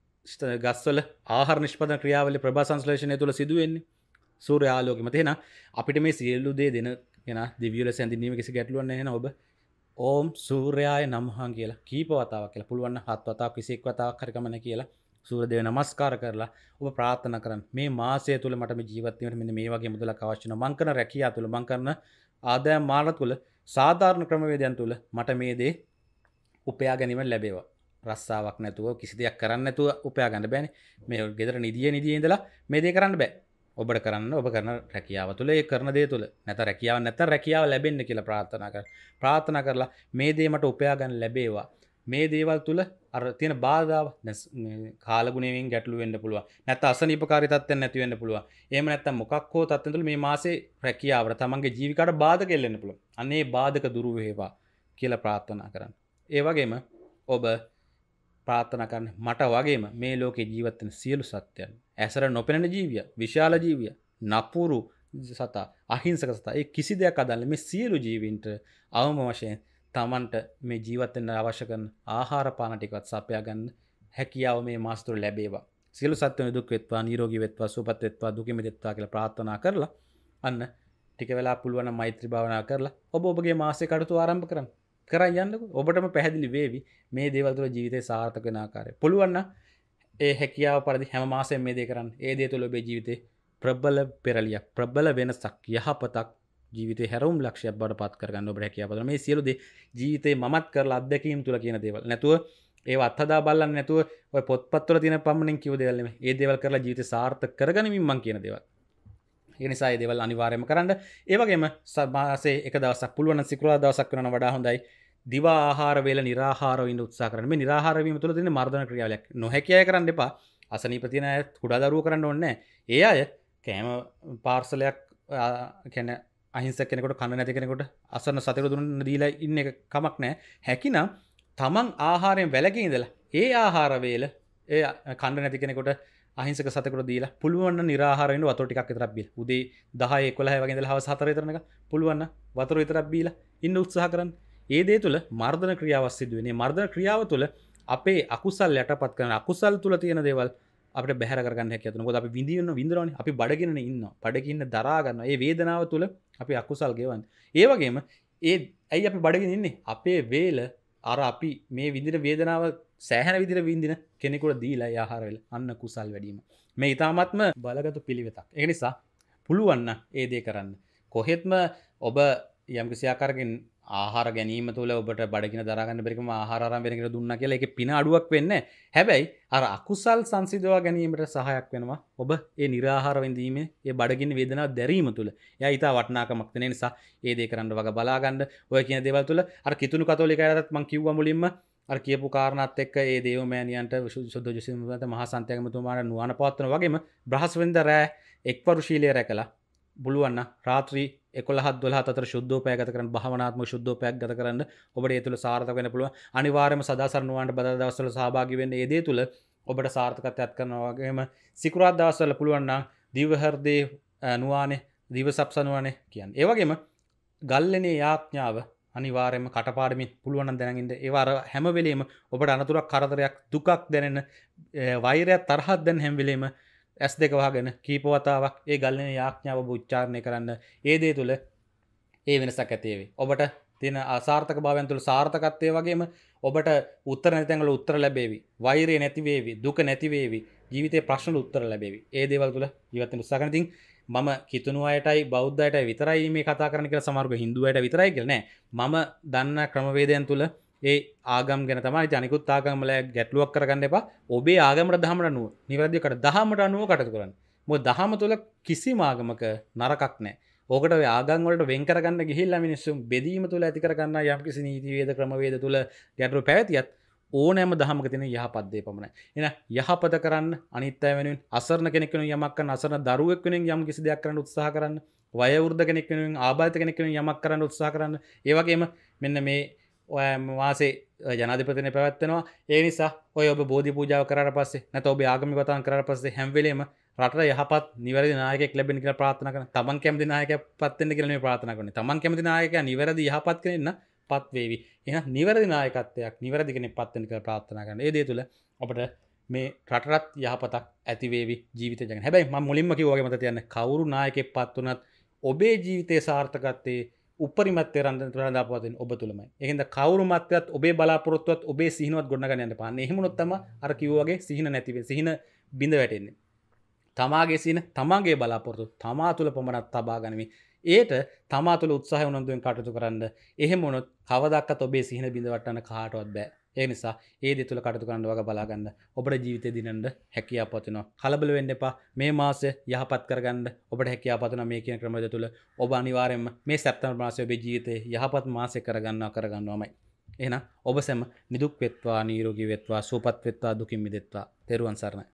ගස්වල ආහාර නිෂ්පාදන ක්‍රියාවලිය ප්‍රභා සංශ්ලේෂණය තුළ සිදු වෙන්නේ සූර්ය ආලෝකය මත. එහෙනම් අපිට මේ සියලු දේ දෙන එන දිව්‍ය ලෙස හැඳින්වීම කිසි ගැටලුවක් නැහැ. එහෙනම් ඔබ ඕම් සූර්යාය නමః කියලා කීප වතාවක් කියලා පුළුවන් නම් 7 වතාවක් 21 වතාවක් හරි කමන්නේ කියලා සූර්ය දේව නමස්කාර කරලා ඔබ ප්‍රාර්ථනා කරන්න. මේ මාසය තුල මට මේ ජීවත් වීමට මෙන්න මේ වගේ මුදලක් අවශ්‍ය වෙනවා. මං කරන රැකියාව තුල මං කරන ආදායම් මාර්ග තුල සාධාරණ ක්‍රමවේදයන් තුල මට මේ දේ උපයා ගැනීම ලැබේවා. රස්සාවක් නැතුව කිසි දෙයක් කරන්න නැතුව උපයා ගන්න බෑනේ. මේ ගෙදර නිදියේ ඉඳලා මේ දේ කරන්න බෑ. ඔබට කරන්න ඔබ කරන රැකියාව තුළ ඒ කරන දේ තුළ නැත්නම් රැකියාවක් නැත්නම් රැකියාව ලැබෙන්න කියලා ප්‍රාර්ථනා කරලා මේ දේ මට උපයා ගන්න ලැබේවා. මේ දේවල් තුළ අර තියෙන බාධාව කාලගුණයෙන් ගැටලු වෙන්න පුළුවන්. නැත්නම් අසනීපකාරී තත්ත්වයක් නැති වෙන්න පුළුවන්. එහෙම නැත්නම් මොකක් හෝ තත්ත්වෙන් තුළ මේ මාසේ රැකියාවට තමන්ගේ ජීවිතයට බාධක එල්ලෙන්න පුළුවන්. අනේ බාධක දුරු වේවා කියලා ප්‍රාර්ථනා කරන්න. ඒ වගේම ඔබ ප්‍රාර්ථනා කරන්න මට වගේම මේ ලෝකේ ජීවත් වෙන සියලු සත්‍යයන් ඇසර නොපෙනෙන ජීවිය, විශාල ජීවිය, නපුරු සතා, අහිංසක සතා, ඒ කිසි දෙයක් අදන්නේ මේ සියලු ජීවින්ට අවම වශයෙන් තමන්ට මේ ජීවත් වෙන්න අවශ්‍ය කරන ආහාර පාන ටිකවත් සපයා ගන්න හැකියාව මේ මාස තුළ ලැබේවා. සියලු සත්ත්වයන් දුක් වෙත්වා, නිරෝගී වෙත්වා, සුවපත් වෙත්වා, දුකින් මිදෙත්වා කියලා ප්‍රාර්ථනා කරලා අන්න ටික වෙලා පුළුවන් නම් මෛත්‍රී භාවනා කරලා ඔබ ඔබගේ මාසයේ කටයුතු ආරම්භ කරන්න. කරන් යන්නකෝ. ඔබටම පැහැදිලි වේවි මේ දේවල් තුළ ජීවිතේ සාර්ථක වෙන ආකාරය. පුළුවන් නම් ඒ හැකියාව පරිදි හැම මාසෙම මේ දේ කරන්න. ඒ දේ තුළ ඔබේ ජීවිතේ ප්‍රබල පෙරලියක්, ප්‍රබල වෙනසක්, යහපතක් ජීවිතේ හැරවුම් ලක්ෂයක් බවට පත් කරගන්න ඔබට හැකියාව තියෙනවා. මේ සියලු දේ ජීවිතේ මමත් කරලා අත්දැකීම් තුල කියන දේවල්. නැතුව ඒව අත්හදා බලන්නේ නැතුව ඔය පොත්පත්වල තියෙන පමණින් කියව දේවල් නෙමෙයි. ඒ දේවල් කරලා ජීවිතේ සාර්ථක කරගනිමින් මං කියන දේවල්. ඒ නිසා මේ දේවල් අනිවාර්යයෙන්ම කරන්න. ඒ වගේම මාසේ එක දවසක් පුළුවන් නම් සිකුරාදා දවසක් වෙනවා වඩා හොඳයි. දිවා ආහාර වේල निराहाරව ඉන්න උත්සාහ කරන්න. මේ निराहाර වීම තුළ තියෙන මර්ධන ක්‍රියාවලියක්. නොහැකි අය කරන්න එපා. අසනීප තියෙන අය කුඩා දරුවෝ කරන්න ඕනේ නැහැ. ඒ අය කෑම පාර්සලයක් කියන්නේ අහිංසක කෙනෙකුට කන්න නැති කෙනෙකුට අසරණ සතෙකුට දුන්න දීලා ඉන්න එක කමක් නැහැ. හැකිනම් තමන් ආහාරයෙන් වැළකී ඉඳලා ඒ ආහාර වේල ඒ කන්න නැති කෙනෙකුට අහිංසක සතෙකුට දීලා පුළුවන් නම් निराहाර වෙන්න වතුර ටිකක් විතරක් බීලා. උදේ 10 11 වගේ ඉඳලා හවස 4 විතර නිකන් පුළුවන් නම් වතුර විතරක් බීලා ඉන්න උත්සාහ කරන්න. ඒ දේ තුළ මර්ධන ක්‍රියාවක් සිදු වෙනවා. මර්ධන ක්‍රියාව තුළ අපේ අකුසල් යටපත් කරන අකුසල් තුළ තියෙන දේවල් අපිට බැහැර කරගන්න හැකියාව තියෙනවා. මොකද අපි විඳිනවනේ. අපි බඩගින්නනේ ඉන්නවා. බඩගින්න දරා ගන්නවා. ඒ වේදනාව තුළ අපි අකුසල් ගෙවන්නේ. ඒ වගේම ඇයි අපි බඩගින්න ඉන්නේ? අපේ වේල අර අපි මේ විඳින වේදනාව සෑහෙන විදිහට විඳින කෙනෙකුට දීලා ඒ ආහාර වේල අන්න කුසල් වැඩිම. මේ ඊටාත්ම බලගත් පිළිවෙතක්. ඒ නිසා පුළුවන් නම් ඒ දේ කරන්න. කොහෙත්ම ඔබ යම්කිසි ආකාරකින් ආහාර ගැනීම තුළ ඔබට බඩගින දරා ගන්න බැරිකම ආහාර ආරම්භ වෙන කෙනෙකුට දුන්නා කියලා ඒකේ පින අඩුවක් වෙන්නේ නැහැ. හැබැයි අර අකුසල් සංසිඳවා ගැනීමට සහායක් වෙනවා. ඔබ ඒ निराहाර විඳීමේ ඒ බඩගින්න වේදනාව දැරීම තුළ. එයා ඊට වටිනාකමක් දෙන නිසා ඒ දේ කරන්න වග බලා ගන්න. ඔය කියන දේවල් තුළ අර කිතුණු කතෝලිකයටත් මම කිව්වා මුලින්ම අර කියපු කාරණාත් එක්ක ඒ දේවමෑණියන්ට සුද්ධ ජොසිමන්ත මහා සංත්‍යාගමතුමාට නුවණ පවත්වන වගේම බ්‍රහස්පතින්දා රෑ එක්වරු ශීලයේ රැකලා පුළුවන් නම් රාත්‍රී 11-12 අතර ශුද්ධෝපය ගත කරන්න භාවනාත්මක ශුද්ධෝපයක් ගත කරන්න ඔබට ඒ තුළ සාර්ථක වෙන්න පුළුවන්. අනිවාර්යයෙන්ම සදාසරණ නුවන්ට බදා දවස්වල සහභාගී වෙන්න. ඒ දේ තුළ ඔබට සාර්ථකත්වයක් කරනවා වගේම සිකුරාදා දවස්වල පුළුවන් නම් දිව හෘදේ නුවානේ දිව සප්ස නුවානේ කියන්නේ. ඒ වගේම ගල්ලෙනේ යාඥාව අනිවාර්යයෙන්ම කටපාඩමින් පුළුවන් නම් දැනගෙන ඉන්න. ඒව අර හැම වෙලෙම ඔබට අනතුරක් කරදරයක් දුකක් දැනෙන වෛරයක් තරහක් දැනෙන හැම වෙලෙම S2 වහගෙන කීප වතාවක් ඒ ගල්ලෙන යාඥාව ඔබ උච්චාරණය කරන්න. ඒ දේ තුළ ඒ වෙනසක් ඇති වෙයි. ඔබට තියෙන අසාර්ථක භාවයන් තුළ සාර්ථකත්වයේ වගේම ඔබට උත්තර නැති තැන්වල උත්තර ලැබෙවි. වෛරය නැති වේවි. දුක නැති වේවි. ජීවිතේ ප්‍රශ්න උත්තර ලැබෙවි. ඒ දේවල් තුළ ජීවත් වෙන්න උත්සාහ කරන. ඉතින් මම කිතුණු අයටයි බෞද්ධ අයටයි විතරයි මේ කතා කරන්න කියලා සමහරව හින්දු අයට විතරයි කියලා නෑ. මම දන්න ක්‍රමවේදයන් තුළ ඒ ආගම් ගැන තමයි අනිකුත් ආගම් වල ගැටලුවක් කරගන්න එපා. ඔබේ ආගමට දහමට අනුව නිවැරදිව දහමට අනුව කටයුතු කරන්න. මොකද දහම තුළ කිසිම ආගමක නරකක් නැහැ. ඕකට ඔය ආගම් වලට වෙන් කරගන්න ගිහිල්ලා මිනිස්සු බෙදීම තුළ ඇති කරගන්න යම්කිසි නීති වේද ක්‍රමවේද තුළ ගැටලු පැවතියත් ඕනෑම දහමක තියෙන යහපත් දේ පමණයි. එහෙනම් යහපත කරන්න අනිත් අය වෙනුවෙන් අසරණ කෙනෙක් වෙනුවෙන් යමක් කරන්න අසරණ දරුවෙක් වෙනුවෙන් යම් කිසි දෙයක් කරන්න උත්සාහ කරන්න. වයෝවෘද්ධ කෙනෙක් වෙනුවෙන් ආබාධිත කෙනෙක් වෙනුවෙන් යමක් කරන්න උත්සාහ කරන්න. ඒ වගේම මෙන්න මේ මාසේ ජනාධිපතිනේ පැවැත්වෙනවා. ඒ නිසා ඔය ඔබ බෝධි පූජාව කරාට පස්සේ නැත්නම් ඔබ ආගමික වතාවන් කරාට පස්සේ හැම වෙලේම රටට යහපත් නිවැරදි නායකයෙක් ලැබෙන්න කියලා ප්‍රාර්ථනා කරනවා. තමන් කැමති නායකයෙක් පත් වෙන්න කියලා නෙවෙයි ප්‍රාර්ථනා කරන්නේ. තමන් කැමති නායකයා නිවැරදි යහපත් කෙනෙක් නම් පත් වේවි. එහෙනම් නිවැරදි නායකත්වයක් නිවැරදි කෙනෙක් පත් වෙන්න කියලා ප්‍රාර්ථනා කරනවා. ඒ දේ තුළ අපිට මේ රටටත් යහපතක් ඇති වේවි ජීවිතේ ජීගෙන. හැබැයි මම මුලින්ම කිව්වා වගේ මත තියන්න කවුරු නායකයෙක් පත් වුණත් ඔබේ ජීවිතයේ සාර්ථකත්වයේ උපරිමත්වය රඳා පවතින ඔබ තුළමයි. ඒකෙන්ද කවුරු මතවත් ඔබේ බලාපොරොත්තුවත් ඔබේ සිහිනවත් ගොඩනගන්න යන්න එපා. එහෙම වුණොත් තමයි අර කිව්වා වගේ සිහින නැති වෙන්නේ. සිහින බිඳ වැටෙන්නේ. තමාගේ සිහින තමාගේ බලාපොරොත්තු තමා තුළ පමණක් තබා ගනිමින් ඒට තමා තුළ උත්සාහය උනන්දුවෙන් කටයුතු කරන්න. එහෙම වුණොත් කවදාවත් ඔබේ සිහින බිඳ වටන්න කාටවත් බෑ. ඒ නිසා ඒ දේ තුළ කටයුතු කරන්න වග බලා ගන්න. ඔබේ ජීවිතේ දිනන්න හැකියාව පවතිනවා. කලබල වෙන්න එපා. මේ මාසය යහපත් කරගන්න ඔබට හැකියාව පවතිනවා. මේ කියන ක්‍රමවේද තුළ ඔබ අනිවාර්යයෙන්ම මේ සැප්තැම්බර් මාසයේ ඔබේ ජීවිතේ යහපත් මාසයක් කරගන්නවමයි. එහෙනම් ඔබ සැම නිදුක් වෙත්වා, නිරෝගී වෙත්වා, සුවපත් වෙත්වා, දුකින් මිදෙත්වා. තෙරුවන් සරණයි.